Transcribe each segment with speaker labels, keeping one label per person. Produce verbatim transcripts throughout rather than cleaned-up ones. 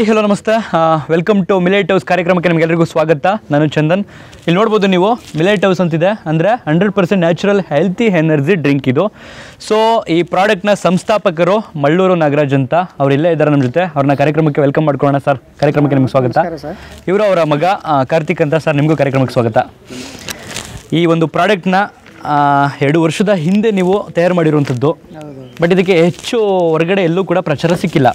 Speaker 1: Hi hello ನಮಸ್ತೆ welcome to millet house ಕಾರ್ಯಕ್ರಮಕ್ಕೆ ನಿಮಗೆಲ್ಲರಿಗೂ ಸ್ವಾಗತ. ನಾನು ಚಂದನ್. ಇಲ್ಲಿ ನೋಡ್ಬೋದು ನೀವು ಮಿಲೆಟ್ ಹೌಸ್ ಅಂತಿದೆ, ಅಂದರೆ hundred percent natural healthy energy drink ಇದು. ಸೊ ಈ ಪ್ರಾಡಕ್ಟ್ನ ಸಂಸ್ಥಾಪಕರು ಮಳ್ಳೂರು ನಾಗರಾಜ್ ಅಂತ ಅವ್ರು ಇಲ್ಲೇ ಇದ್ದಾರೆ ನಮ್ಮ ಜೊತೆ. ಅವ್ರನ್ನ ಕಾರ್ಯಕ್ರಮಕ್ಕೆ ವೆಲ್ಕಮ್ ಮಾಡ್ಕೊಳ್ಳೋಣ. ಸರ್, ಕಾರ್ಯಕ್ರಮಕ್ಕೆ ನಿಮ್ಗೆ ಸ್ವಾಗತ. ಇವರು ಅವರ ಮಗ ಕಾರ್ತಿಕ್ ಅಂತ. ಸರ್, ನಿಮಗೂ ಕಾರ್ಯಕ್ರಮಕ್ಕೆ ಸ್ವಾಗತ. ಈ ಒಂದು ಪ್ರಾಡಕ್ಟ್ನ ಎರಡು ವರ್ಷದ ಹಿಂದೆ ನೀವು ತಯಾರು ಮಾಡಿರುವಂಥದ್ದು, ಬಟ್ ಇದಕ್ಕೆ ಹೆಚ್ಚು ಹೊರಗಡೆ ಎಲ್ಲೂ ಕೂಡ ಪ್ರಚಾರ ಸಿಕ್ಕಿಲ್ಲ.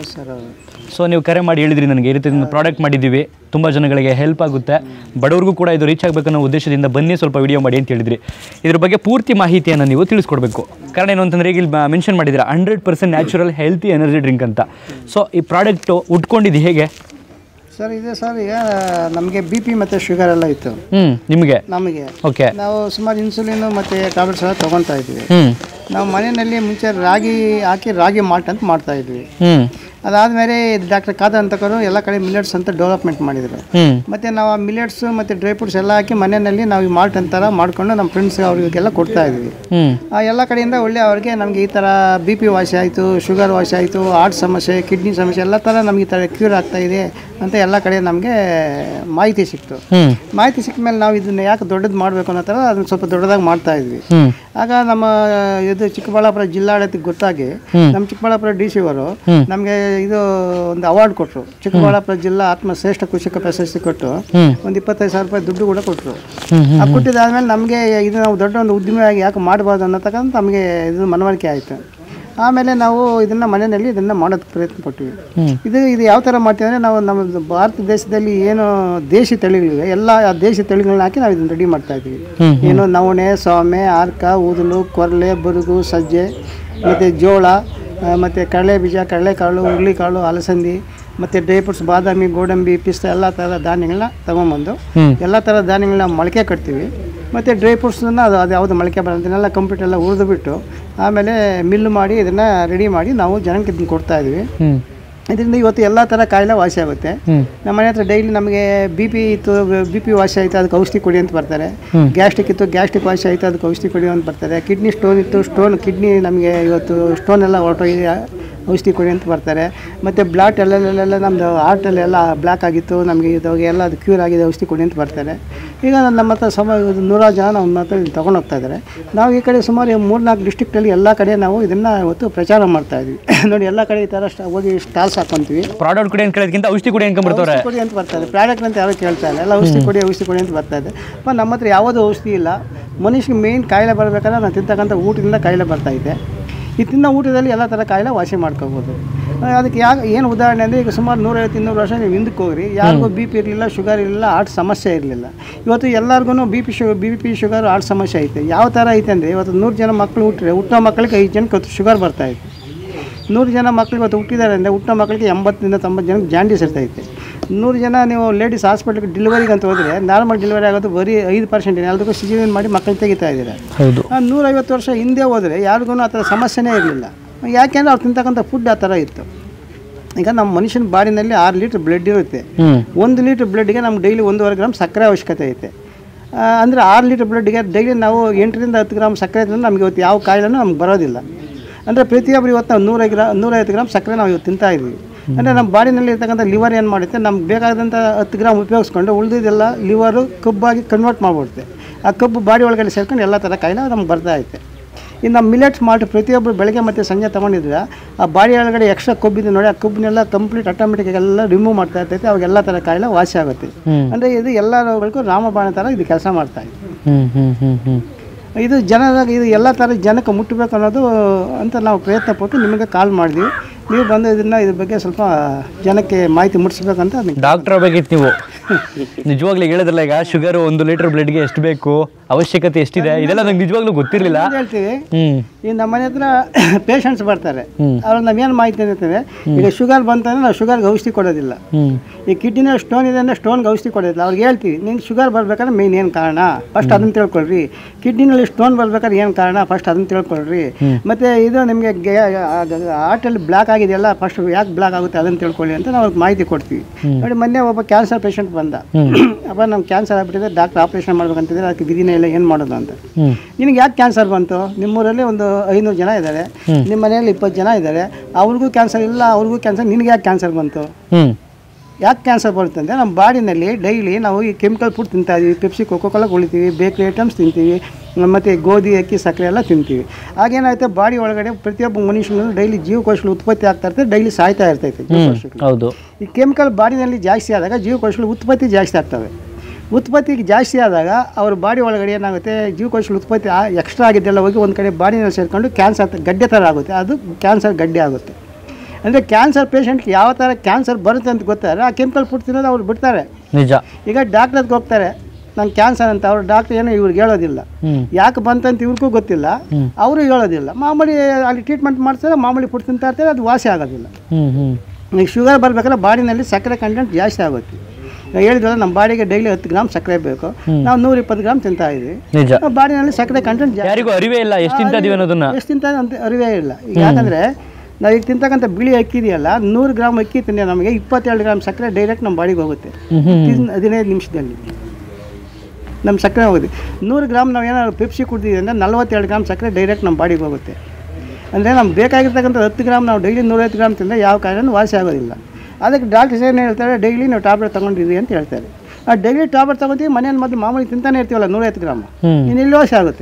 Speaker 1: ಸೊ ನೀವು ಕರೆ ಮಾಡಿ ಹೇಳಿದ್ರಿ ನನಗೆ, ಈ ರೀತಿ ಪ್ರಾಡಕ್ಟ್ ಮಾಡಿದ್ದೀವಿ, ತುಂಬ ಜನಗಳಿಗೆ ಹೆಲ್ಪ್ ಆಗುತ್ತೆ, ಬಡವ್ರಿಗೂ ಕೂಡ ಇದು ರೀಚ್ ಆಗಬೇಕನ್ನೋ ಉದ್ದೇಶದಿಂದ ಬನ್ನಿ ಸ್ವಲ್ಪ ವಿಡಿಯೋ ಮಾಡಿ ಅಂತ ಹೇಳಿದ್ರಿ. ಇದ್ರ ಬಗ್ಗೆ ಪೂರ್ತಿ ಮಾಹಿತಿಯನ್ನು ನೀವು ತಿಳಿಸ್ಕೊಡ್ಬೇಕು. ಕಾರಣ ಏನು ಅಂತಂದರೆ, ಈಗ ಇಲ್ಲಿ ಮೆನ್ಷನ್ ಮಾಡಿದ್ದೀರಾ hundred percent natural healthy energy drink ಅಂತ. ಸೊ ಈ ಪ್ರಾಡಕ್ಟು ಉಟ್ಕೊಂಡಿದ್ದು ಹೇಗೆ
Speaker 2: ಸರ್? ಇದೆ ಸರ್, ಈಗ ನಮಗೆ ಬಿ ಪಿ ಮತ್ತು ಶುಗರ್ ಎಲ್ಲ ಇತ್ತು.
Speaker 1: ಹ್ಞೂ ನಿಮಗೆ
Speaker 2: ನಮಗೆ
Speaker 1: ಓಕೆ.
Speaker 2: ನಾವು ಸುಮಾರು ಇನ್ಸುಲಿನ್ ಮತ್ತು ಟ್ಯಾಬ್ಲೆಟ್ಸ್ ಎಲ್ಲ ತೊಗೊತಾ ಇದ್ವಿ. ನಾವು ಮನೆಯಲ್ಲಿ ಮುಂಚೆ ರಾಗಿ ಹಾಕಿ ರಾಗಿ ಮಾಲ್ಟ್ ಅಂತ ಮಾಡ್ತಾ ಇದ್ವಿ. ಅದಾದಮೇಲೆ ಡಾಕ್ಟರ್ ಖಾದರ್ ಅಂತಕರು ಎಲ್ಲ ಕಡೆ ಮಿಲೆಟ್ಸ್ ಅಂತ ಡೆವಲಪ್ಮೆಂಟ್ ಮಾಡಿದರು. ಮತ್ತು ನಾವು ಆ ಮಿಲೆಟ್ಸ್ ಮತ್ತು ಡ್ರೈ ಫ್ರೂಟ್ಸ್ ಎಲ್ಲ ಹಾಕಿ ಮನೆಯಲ್ಲಿ ನಾವು ಈ ಮಾಲ್ಟ್ ಅಂತಾರ ಮಾಡ್ಕೊಂಡು ನಮ್ಮ ಫ್ರೆಂಡ್ಸ್ ಅವ್ರಿಗೆಲ್ಲ ಕೊಡ್ತಾ ಇದ್ವಿ. ಆ ಎಲ್ಲ ಕಡೆಯಿಂದ ಒಳ್ಳೆ ಅವ್ರಿಗೆ ನಮಗೆ ಈ ಥರ ಬಿ ಪಿ ವಾಸಿ ಆಯಿತು, ಶುಗರ್ ವಾಸಿ ಆಯಿತು, ಹಾರ್ಟ್ ಸಮಸ್ಯೆ, ಕಿಡ್ನಿ ಸಮಸ್ಯೆ ಎಲ್ಲ ಥರ ನಮಗೆ ಈ ಥರ ಕ್ಯೂರ್ ಆಗ್ತಾ ಇದೆ ಅಂತ ಎಲ್ಲ ಕಡೆ ನಮಗೆ ಮಾಹಿತಿ ಸಿಕ್ತು. ಮಾಹಿತಿ ಸಿಕ್ಕ ಮೇಲೆ ನಾವು ಇದನ್ನ ಯಾಕೆ ದೊಡ್ಡದು ಮಾಡಬೇಕು ಅನ್ನೋ ಥರ ಅದನ್ನ ಸ್ವಲ್ಪ ದೊಡ್ಡದಾಗಿ ಮಾಡ್ತಾ ಇದ್ವಿ. ಆಗ ನಮ್ಮ ಇದು ಚಿಕ್ಕಬಳ್ಳಾಪುರ ಜಿಲ್ಲಾಡಳಿತಕ್ಕೆ ಗೊತ್ತಾಗಿ ನಮ್ಮ ಚಿಕ್ಕಬಳ್ಳಾಪುರ ಡಿ ಸಿ ಅವರು ನಮಗೆ ಇದು ಒಂದು ಅವಾರ್ಡ್ ಕೊಟ್ಟರು. ಚಿಕ್ಕಬಳ್ಳಾಪುರ ಜಿಲ್ಲಾ ಆತ್ಮ ಶ್ರೇಷ್ಠ ಕೃಷಿಕ ಪ್ರಶಸ್ತಿ ಕೊಟ್ಟು ಒಂದು ಇಪ್ಪತ್ತೈದು ಸಾವಿರ ರೂಪಾಯಿ ದುಡ್ಡು ಕೂಡ ಕೊಟ್ಟರು. ಆ ಕೊಟ್ಟಿದ್ದಾದ್ಮೇಲೆ ನಮಗೆ ಇದು ನಾವು ದೊಡ್ಡ ಒಂದು ಉದ್ಯಮಿಯಾಗಿ ಯಾಕೆ ಮಾಡಬಾರ್ದು ಅನ್ನತಕ್ಕಂಥ ನಮಗೆ ಇದು ಮನವರಿಕೆ ಆಯಿತು. ಆಮೇಲೆ ನಾವು ಇದನ್ನು ಮನೆಯಲ್ಲಿ ಇದನ್ನು ಮಾಡೋದಕ್ಕೆ ಪ್ರಯತ್ನ ಪಟ್ವಿ. ಇದು ಇದು ಯಾವ ಥರ ಮಾಡ್ತೀವಿ ಅಂದರೆ, ನಾವು ನಮ್ಮ ಭಾರತ ದೇಶದಲ್ಲಿ ಏನು ದೇಶಿ ತಳಿಗಳಿವೆ ಎಲ್ಲ ಆ ದೇಶಿ ತಳಿಗಳನ್ನ ಹಾಕಿ ನಾವು ಇದನ್ನು ರೆಡಿ ಮಾಡ್ತಾ ಇದ್ದೀವಿ. ಏನು ನವಣೆ, ಸೌಮೆ, ಆರ್ಕ, ಊದಲು, ಕೊರಲೆ, ಬರುಗು, ಸಜ್ಜೆ ಮತ್ತು ಜೋಳ ಮತ್ತು ಕಡಲೆ ಬೀಜ, ಕಡಲೆಕಾಳು, ಹುರುಳಿಕಾಳು, ಅಲಸಂದಿ ಮತ್ತು ಡ್ರೈ ಫ್ರೂಟ್ಸ್, ಬಾದಾಮಿ, ಗೋಡಂಬಿ, ಪಿಸ್ತಾ ಎಲ್ಲ ಥರದ ಧಾನ್ಯಗಳನ್ನ ತೊಗೊಂಬಂದು ಎಲ್ಲ ಥರದ ಧಾನ್ಯಗಳನ್ನ ಮೊಳಕೆ ಕಟ್ತೀವಿ. ಮತ್ತು ಡ್ರೈ ಫ್ರೂಟ್ಸನ್ನು ಅದು ಅದು ಯಾವುದು ಮೊಳಕೆ ಬರೋದನ್ನೆಲ್ಲ ಕಂಪ್ಲೀಟ್ ಎಲ್ಲ ಹುರಿದು ಬಿಟ್ಟು ಆಮೇಲೆ ಮಿಲ್ಲು ಮಾಡಿ ಇದನ್ನು ರೆಡಿ ಮಾಡಿ ನಾವು ಜನಕ್ಕೆ ಇದನ್ನು ಕೊಡ್ತಾಯಿದ್ವಿ. ಇದರಿಂದ ಇವತ್ತು ಎಲ್ಲ ಥರ ಕಾಯಿಲೆ ವಾಸಿ ಆಗುತ್ತೆ. ನಮ್ಮ ಮನೆ ಹತ್ರ ಡೈಲಿ ನಮಗೆ ಬಿ ಪಿ ಇತ್ತು, ಬಿ ಪಿ ವಾಸಿ ಆಯಿತು, ಅದಕ್ಕೆ ಔಷಧಿ ಕೊಡಿ ಅಂತ ಬರ್ತಾರೆ. ಗ್ಯಾಸ್ಟ್ರಿಕ್ ಇತ್ತು, ಗ್ಯಾಸ್ಟ್ರಿಕ್ ವಾಸಿ ಆಯಿತು, ಅದಕ್ಕೆ ಔಷಧಿ ಕೊಡಿ ಅಂತ ಬರ್ತಾರೆ. ಕಿಡ್ನಿ ಸ್ಟೋನ್ ಇತ್ತು, ಸ್ಟೋನ್ ಕಿಡ್ನಿ ನಮಗೆ ಇವತ್ತು ಸ್ಟೋನ್ ಎಲ್ಲ ಹೊರಟೋಗಿ ಔಷಧಿ ಕೊಡಿ ಅಂತ ಬರ್ತಾರೆ. ಮತ್ತು ಬ್ಲಾಟ್ ಎಲ್ಲೆಲ್ಲೆಲ್ಲ ನಮ್ಮದು ಹಾರ್ಟಲ್ಲೆಲ್ಲ ಬ್ಲ್ಯಾಕ್ ಆಗಿತ್ತು, ನಮಗೆ ಇದು ಎಲ್ಲ ಅದು ಕ್ಯೂರ್ ಆಗಿದೆ, ಔಷಧಿ ಕೊಡಿ ಅಂತ ಬರ್ತಾರೆ. ಈಗ ನಮ್ಮ ಹತ್ರ ಸಮ ನೂರಾರು ಜನ ನಮ್ಮ ಹತ್ರ ತೊಗೊಂಡು ಹೋಗ್ತಾ ಇದ್ದಾರೆ. ನಾವು ಈ ಕಡೆ ಸುಮಾರು ಮೂರ್ನಾಲ್ಕು ಡಿಸ್ಟ್ರಿಕ್ಟಲ್ಲಿ ಎಲ್ಲ ಕಡೆ ನಾವು ಇದನ್ನು ಇವತ್ತು ಪ್ರಚಾರ ಮಾಡ್ತಾ ಇದ್ವಿ. ನೋಡಿ, ಎಲ್ಲ ಕಡೆ ಈ ಥರ ಹೋಗಿ ಸ್ಟಾಲ್ಸ್ ಹಾಕೊಂತೀವಿ.
Speaker 1: ಪ್ರಾಡಕ್ಟ್ ಕೊಡಿ ಅಂತ ಕೇಳೋದಕ್ಕಿಂತ ಔಷಧಿ ಕೊಡಿ ಅಂತ ಬರ್ತಾರೆ.
Speaker 2: ಕೊಡಿ ಅಂತ ಬರ್ತಾರೆ. ಪ್ರಾಡಕ್ಟ್ ಅಂತ ಯಾರು ಕೇಳ್ತಾ ಇಲ್ಲ, ಎಲ್ಲ ಔಷಧಿ ಕೊಡಿ ಔಷಧಿ ಕೊಡಿ ಅಂತ ಬರ್ತಾ ಇದೆ. ಅಪ್ಪ, ನಮ್ಮ ಹತ್ರ ಯಾವುದೂ ಔಷಧಿ ಇಲ್ಲ. ಮನುಷ್ಯಗೆ ಮೇಯ್ನ್ ಕಾಯಿಲೆ ಬರಬೇಕಾದ್ರೆ ನಾವು ತಿಂತಕ್ಕಂಥ ಊಟದಿಂದ ಕಾಯಿಲೆ ಬರ್ತಾಯಿದೆ. ಈ ತಿನ್ನ ಊಟದಲ್ಲಿ ಎಲ್ಲ ಥರ ಕಾಯಿಲೆ ವಾಸಿ ಮಾಡ್ಕೋಬೋದು. ಅದಕ್ಕೆ ಯಾಕೆ ಏನು ಉದಾಹರಣೆ ಅಂದರೆ, ಈಗ ಸುಮಾರು ನೂರೈವತ್ತು ಇನ್ನೂರು ವರ್ಷ ನೀವು ಹಿಂದಕ್ಕೆ ಹೋಗ್ರಿ, ಯಾರಿಗೂ ಬಿ ಪಿ ಇರಲಿಲ್ಲ, ಶುಗರ್ ಇರಲಿಲ್ಲ, ಹಾರ್ಟ್ ಸಮಸ್ಯೆ ಇರಲಿಲ್ಲ. ಇವತ್ತು ಎಲ್ಲರಿಗೂ ಬಿ ಪಿ ಶು ಬಿ ಪಿ ಶುಗರ್ ಹಾರ್ಟ್ ಸಮಸ್ಯೆ ಐತೆ. ಯಾವ ಥರ ಐತೆ ಅಂದರೆ, ಇವತ್ತು ನೂರು ಜನ ಮಕ್ಕಳು ಹುಟ್ಟರೆ ಹುಟ್ಟೋ ಮಕ್ಕಳಿಗೆ ಐದು ಜನಕ್ಕೆ ಇವತ್ತು ಶುಗರ್ ಬರ್ತಾಯಿದೆ. ನೂರು ಜನ ಮಕ್ಕಳಿಗೆ ಇವತ್ತು ಹುಟ್ಟಿದ್ದಾರೆ ಅಂದರೆ ಹುಟ್ಟೋ ಮಕ್ಕಳಿಗೆ ಎಂಬತ್ತರಿಂದ ತೊಂಬತ್ತು ಜನಕ್ಕೆ ಜಾಂಡೀಸ್ ಇರ್ತೈತೆ. ನೂರು ಜನ ನೀವು ಲೇಡೀಸ್ ಹಾಸ್ಪಿಟ್ಲಿಗೆ ಡಿಲಿವರಿಗೆ ಅಂತ ಹೋದರೆ ನಾರ್ಮಲ್ ಡಿಲಿವರಿ ಆಗೋದು ಬರೀ ಐದು ಪರ್ಸೆಂಟ್ ಎಲ್ಲದಕ್ಕೂ ಸಿಜೇರಿಯನ್ ಮಾಡಿ ಮಕ್ಕಳು ತೆಗಿತಾ ಇದ್ದಾರೆ.
Speaker 1: ಹೌದು.
Speaker 2: ನೂರೈವತ್ತು ವರ್ಷ ಹಿಂದೆ ಹೋದರೆ ಯಾರಿಗೂ ಆ ಥರ ಸಮಸ್ಯೆನೇ ಇರಲಿಲ್ಲ. ಯಾಕೆಂದರೆ ಅವ್ರು ತಿಂತಕ್ಕಂಥ ಫುಡ್ ಆ ಥರ ಇತ್ತು. ಈಗ ನಮ್ಮ ಮನುಷ್ಯನ ಬಾಡಿನಲ್ಲಿ ಆರು ಲೀಟ್ರ್ ಬ್ಲಡ್ ಇರುತ್ತೆ. ಒಂದು ಲೀಟ್ರ್ ಬ್ಲಡ್ಗೆ ನಮ್ಗೆ ಡೈಲಿ ಒಂದೂವರೆ ಗ್ರಾಮ್ ಸಕ್ಕರೆ ಅವಶ್ಯಕತೆ ಐತೆ. ಅಂದರೆ ಆರು ಲೀಟ್ರ್ ಬ್ಲಡ್ಗೆ ಡೈಲಿ ನಾವು ಎಂಟರಿಂದ ಹತ್ತು ಗ್ರಾಮ್ ಸಕ್ಕರೆ ಇದ್ದರೆ ನಮಗೆ ಇವತ್ತು ಯಾವ ಕಾಯಿಲೆನೂ ನಮ್ಗೆ ಬರೋದಿಲ್ಲ. ಅಂದರೆ ಪ್ರತಿಯೊಬ್ಬರು ಇವತ್ತು ನಾವು ನೂರ ಗ್ರಾ ನೂರೈವತ್ತು ಗ್ರಾಮ್ ಸಕ್ಕರೆ ನಾವು ಇವತ್ತು ತಿಂತಾ ಇದ್ವಿ. ಅಂದರೆ ನಮ್ಮ ಬಾಡಿನಲ್ಲಿ ಇರ್ತಕ್ಕಂಥ ಲಿವರ್ ಏನು ಮಾಡುತ್ತೆ, ನಮ್ಗೆ ಬೇಕಾದಂಥ ಹತ್ತು ಗ್ರಾಮ್ ಉಪಯೋಗಿಸ್ಕೊಂಡು ಉಳಿದಿದ್ದೆಲ್ಲ ಲಿವರು ಕಬ್ಬಾಗಿ ಕನ್ವರ್ಟ್ ಮಾಡಿಬಿಡುತ್ತೆ. ಆ ಕಬ್ಬು ಬಾಡಿ ಒಳಗಡೆ ಸೇರ್ಕೊಂಡು ಎಲ್ಲ ಥರ ಕಾಯಿಲೆ ನಮ್ಗೆ ಬರ್ತಾ ಐತೆ. ಇನ್ನು ನಮ್ಮ ಮಿಲೆಟ್ಸ್ ಮಾಲ್ಟ್ ಪ್ರತಿಯೊಬ್ಬರು ಬೆಳಗ್ಗೆ ಮತ್ತು ಸಂಜೆ ತೊಗೊಂಡಿದ್ರೆ ಆ ಬಾಡಿ ಒಳಗಡೆ ಎಕ್ಸ್ಟ್ರಾ ಕೊಬ್ಬಿದೆ ನೋಡಿ, ಆ ಕೊಬ್ಬಿನೆಲ್ಲ ಕಂಪ್ಲೀಟ್ ಆಟೋಮೆಟಿಕ್ ಎಲ್ಲ ರಿಮೂವ್ ಮಾಡ್ತಾ ಇರ್ತೈತೆ. ಅವಾಗ ಎಲ್ಲ ಥರ ಕಾಯಿಲೆ ವಾಸಿ ಆಗುತ್ತೆ. ಅಂದರೆ ಇದು ಎಲ್ಲ ರೋಗಗಳಿಗೂ ರಾಮಬಾಣ ಥರ ಇದು ಕೆಲಸ ಮಾಡ್ತಾ ಇದೆ. ಇದು ಜನರಾಗ ಇದು ಎಲ್ಲ ಥರ ಜನಕ್ಕೆ ಮುಟ್ಟಬೇಕು ಅನ್ನೋದು ಅಂತ ನಾವು ಪ್ರಯತ್ನ ಪಟ್ಟು ನಿಮಗೆ ಕಾಲ್ ಮಾಡಿದ್ವಿ. ನೀವು ಬಂದು ಇದನ್ನ ಇದ್ರ ಬಗ್ಗೆ ಸ್ವಲ್ಪ ಜನಕ್ಕೆ ಮಾಹಿತಿ ಮುಟ್ಟಿಸ್ಬೇಕಂತ.
Speaker 1: ಡಾಕ್ಟರ್ ಆಗಬೇಕಿತ್ತು ನೀವು. ನಿಜವಾಗ್ಲೂ ಹೇಳಿದ್ರಲ್ಲ, ಈಗ ಶುಗರ್ ಒಂದು ಲೀಟರ್ ಬ್ಲಡ್ಗೆ ಎಷ್ಟು ಬೇಕು, ಅವಶ್ಯಕತೆ ಎಷ್ಟಿದೆ, ಇದೆಲ್ಲ ನಂಗೆ ನಿಜವಾಗ್ಲೂ ಗೊತ್ತಿರಲಿಲ್ಲ.
Speaker 2: ಹೇಳ್ತೀವಿ, ಈ ನಮ್ಮ ಮನೆ ಹತ್ರ ಪೇಷಂಟ್ಸ್ ಬರ್ತಾರೆ, ಅವ್ರಿಗೆ ನಾವೇನು ಮಾಹಿತಿ ಅಂತಂದರೆ, ಈಗ ಶುಗರ್ ಬಂತಂದ್ರೆ ನಾವು ಶುಗರ್ಗೆ ಔಷಧಿ ಕೊಡೋದಿಲ್ಲ. ಈ ಕಿಡ್ನಿನಲ್ಲಿ ಸ್ಟೋನ್ ಇದೆ ಅಂದರೆ ಸ್ಟೋನ್ಗೆ ಔಷಧಿ ಕೊಡೋದಿಲ್ಲ. ಅವ್ರಿಗೆ ಹೇಳ್ತೀವಿ, ನಿಮ್ಗೆ ಶುಗರ್ ಬರ್ಬೇಕಾದ್ರೆ ಮೇನ್ ಏನು ಕಾರಣ ಫಸ್ಟ್ ಅದನ್ನು ತಿಳ್ಕೊಳ್ರಿ. ಕಿಡ್ನಿನಲ್ಲಿ ಸ್ಟೋನ್ ಬರ್ಬೇಕಾದ್ರೆ ಏನು ಕಾರಣ ಫಸ್ಟ್ ಅದನ್ನು ತಿಳ್ಕೊಳ್ರಿ. ಮತ್ತು ಇದು ನಿಮಗೆ ಹಾರ್ಟಲ್ಲಿ ಬ್ಲ್ಯಾಕ್ ಆಗಿದೆಯಲ್ಲ ಫಸ್ಟ್ ಯಾಕೆ ಬ್ಲಾಕ್ ಆಗುತ್ತೆ ಅದನ್ನು ತಿಳ್ಕೊಳ್ಳಿ ಅಂತ ನಾವು ಅವ್ರಿಗೆ ಮಾಹಿತಿ ಕೊಡ್ತೀವಿ. ನೋಡಿ ಮೊನ್ನೆ ಒಬ್ಬ ಕ್ಯಾನ್ಸರ್ ಪೇಷಂಟ್ ಬಂದ, ಅಪ್ಪ ನಮ್ಗೆ ಕ್ಯಾನ್ಸರ್ ಆಗ್ಬಿಟ್ಟಿದೆ, ಡಾಕ್ಟರ್ ಆಪ್ರೇಷನ್ ಮಾಡ್ಬೇಕಂತಿದ್ರೆ ಅದಕ್ಕೆ ವಿಧಿನೇ ಇಲ್ಲ, ಏನು ಮಾಡೋದು ಅಂತ. ನಿನಗೆ ಯಾಕೆ ಕ್ಯಾನ್ಸರ್ ಬಂತು? ನಿಮ್ಮೂರಲ್ಲಿ ಒಂದು ಐನೂರು ಜನ ಇದ್ದಾರೆ, ನಿಮ್ಮ ಮನೆಯಲ್ಲಿ ಇಪ್ಪತ್ತು ಜನ ಇದ್ದಾರೆ, ಅವ್ರಿಗೂ ಕ್ಯಾನ್ಸರ್ ಇಲ್ಲ, ಅವ್ರಿಗೂ ಕ್ಯಾನ್ಸರ್, ನಿನಗೆ ಯಾಕೆ ಕ್ಯಾನ್ಸರ್ ಬಂತು? ಯಾಕೆ ಕ್ಯಾನ್ಸರ್ ಬರುತ್ತೆ ಅಂದರೆ ನಮ್ಮ ಬಾಡಿನಲ್ಲಿ ಡೈಲಿ ನಾವು ಈ ಕೆಮಿಕಲ್ ಫುಡ್ ತಿಂತಾ ಇದೀವಿ, ಪೆಪ್ಸಿ ಕೋಕೋಕೋಲ ಕುಳಿತೀವಿ, ಬೇಕ್ರಿ ಐಟಮ್ಸ್ ತಿಂತೀವಿ, ಮತ್ತು ಗೋಧಿ ಅಕ್ಕಿ ಸಕ್ಕರೆ ಎಲ್ಲ ತಿಂತೀವಿ. ಆಗೇನಾಗುತ್ತೆ, ಬಾಡಿ ಒಳಗಡೆ ಪ್ರತಿಯೊಬ್ಬ ಮನುಷ್ಯನೂ ಡೈಲಿ ಜೀವಕೋಶಗಳು ಉತ್ಪತ್ತಿ ಆಗ್ತಾ ಇರ್ತದೆ, ಡೈಲಿ ಸಾಯ್ತಾ ಇರ್ತೈತೆ ಜೀವಕೋಶಗಳು.
Speaker 1: ಹೌದು.
Speaker 2: ಈ ಕೆಮಿಕಲ್ ಬಾಡಿನಲ್ಲಿ ಜಾಸ್ತಿ ಆದಾಗ ಜೀವಕೋಶಗಳು ಉತ್ಪತ್ತಿ ಜಾಸ್ತಿ ಆಗ್ತವೆ. ಉತ್ಪತ್ತಿ ಜಾಸ್ತಿ ಆದಾಗ ಅವ್ರ ಬಾಡಿ ಒಳಗಡೆ ಏನಾಗುತ್ತೆ, ಜೀವಕೋಶಗಳು ಉತ್ಪತ್ತಿ ಎಕ್ಸ್ಟ್ರಾ ಆಗಿದ್ದೆಲ್ಲ ಹೋಗಿ ಒಂದು ಕಡೆ ಬಾಡಿನಲ್ಲಿ ಸೇರಿಕೊಂಡು ಕ್ಯಾನ್ಸರ್ ಗಡ್ಡೆ ಥರ ಆಗುತ್ತೆ, ಅದು ಕ್ಯಾನ್ಸರ್ ಗಡ್ಡೆ ಆಗುತ್ತೆ. ಅಂದರೆ ಕ್ಯಾನ್ಸರ್ ಪೇಷಂಟ್ಗೆ ಯಾವ ಥರ ಕ್ಯಾನ್ಸರ್ ಬರುತ್ತೆ ಅಂತ ಗೊತ್ತಾರೆ, ಆ ಕೆಮಿಕಲ್ ಫುಡ್ ತಿನ್ನೋದು ಅವ್ರು ಬಿಡ್ತಾರೆ. ನಿಜ. ಈಗ ಡಾಕ್ಟರ್ಗೆ ಹೋಗ್ತಾರೆ, ನಂಗೆ ಕ್ಯಾನ್ಸರ್ ಅಂತ, ಅವ್ರು ಡಾಕ್ಟರ್ ಏನೋ ಇವ್ರಿಗೆ ಹೇಳೋದಿಲ್ಲ, ಯಾಕೆ ಬಂತಂತ ಇವ್ರಿಗೂ ಗೊತ್ತಿಲ್ಲ, ಅವರು ಹೇಳೋದಿಲ್ಲ. ಮಾಮೂಲಿ ಅಲ್ಲಿ ಟ್ರೀಟ್ಮೆಂಟ್ ಮಾಡ್ತಾರೆ, ಮಾಮೂಲಿ ಫುಡ್ ತಿಂತಾ ಇರ್ತಾರೆ, ಅದು ವಾಸಿ ಆಗೋದಿಲ್ಲ. ಈಗ ಶುಗರ್ ಬರಬೇಕಾದ್ರೆ ಬಾಡಿನಲ್ಲಿ ಸಕ್ಕರೆ ಕಂಟೆಂಟ್ ಜಾಸ್ತಿ ಆಗುತ್ತೆ. ಹೇಳಿದ್ವಲ್ಲ, ನಮ್ಮ ಬಾಡಿಗೆ ಡೈಲಿ ಹತ್ತು ಗ್ರಾಮ್ ಸಕ್ಕರೆ ಬೇಕು, ನಾವು ನೂರ ಇಪ್ಪತ್ತು ಗ್ರಾಮ್ ತಿಂತಾ ಇದ್ವಿ, ಬಾಡಿನಲ್ಲಿ ಸಕ್ಕರೆ ಕಂಟೆಂಟ್
Speaker 1: ಯಾರಿಗೂ ಅರಿವೇ ಇಲ್ಲ, ಎಷ್ಟು ತಿಂತಾ ಅನ್ನೋದನ್ನ ಎಷ್ಟು
Speaker 2: ತಿಂತಾ ಅಂತ ಅರಿವೇ ಇಲ್ಲ. ಯಾಕಂದರೆ ನಾವು ಈಗ ತಿಂತಕ್ಕಂಥ ಬಿಳಿ ಅಕ್ಕಿ ಇದೆಯಲ್ಲ, ನೂರು ಗ್ರಾಮ್ ಅಕ್ಕಿ ತಿಂದರೆ ನಮಗೆ ಇಪ್ಪತ್ತೆರಡು ಗ್ರಾಮ್ ಸಕ್ಕರೆ ಡೈರೆಕ್ಟ್ ನಮ್ಮ ಬಾಡಿಗೆ ಹೋಗುತ್ತೆ ಹದಿನೈದು ನಿಮಿಷದಲ್ಲಿ. ನಮ್ಮ ಸಕ್ಕರೆ ಹೋಗುತ್ತೆ. ನೂರು ಗ್ರಾಮ್ ನಾವು ಏನಾದ್ರು ಪೆಪ್ಸಿ ಕುಡ್ದಿದ್ದೀವಿ ಅಂದರೆ ನಲ್ವತ್ತೆರಡು ಗ್ರಾಮ್ ಸಕ್ಕರೆ ಡೈರೆಕ್ಟ್ ನಮ್ಮ ಬಾಡಿಗೆ ಹೋಗುತ್ತೆ. ಅಂದರೆ ನಮ್ಗೆ ಬೇಕಾಗಿರ್ತಕ್ಕಂಥ ಹತ್ತು ಗ್ರಾಮ್ ನಾವು ಡೈಲಿ ನೂರೈವತ್ತು ಗ್ರಾಮ್ ತಿಂದರೆ ಯಾವ ಕಾಯಿಲೆನೂ ವಾಸಿ ಆಗೋದಿಲ್ಲ. ಅದಕ್ಕೆ ಡಾಕ್ಟರ್ಸ್ ಏನು ಹೇಳ್ತಾರೆ, ಡೈಲಿ ನಾವು ಟ್ಯಾಬ್ಲೆಟ್ ತೊಗೊಂಡಿದ್ವಿ ಅಂತ ಹೇಳ್ತಾರೆ. ಆ ಡೈಲಿ ಟ್ಯಾಬ್ಲೆಟ್ ತೊಗೊತೀವಿ, ಮನೆಯಲ್ಲಿ ಮೊದಲು ಮಾಮೂಲಿ ತಿಂತಾನೆ ಇರ್ತೀವಲ್ಲ ನೂರೈವತ್ತು ಗ್ರಾಮ್, ಇನ್ನು ಇಲ್ಲಿ ವಾಸಿ ಆಗುತ್ತೆ.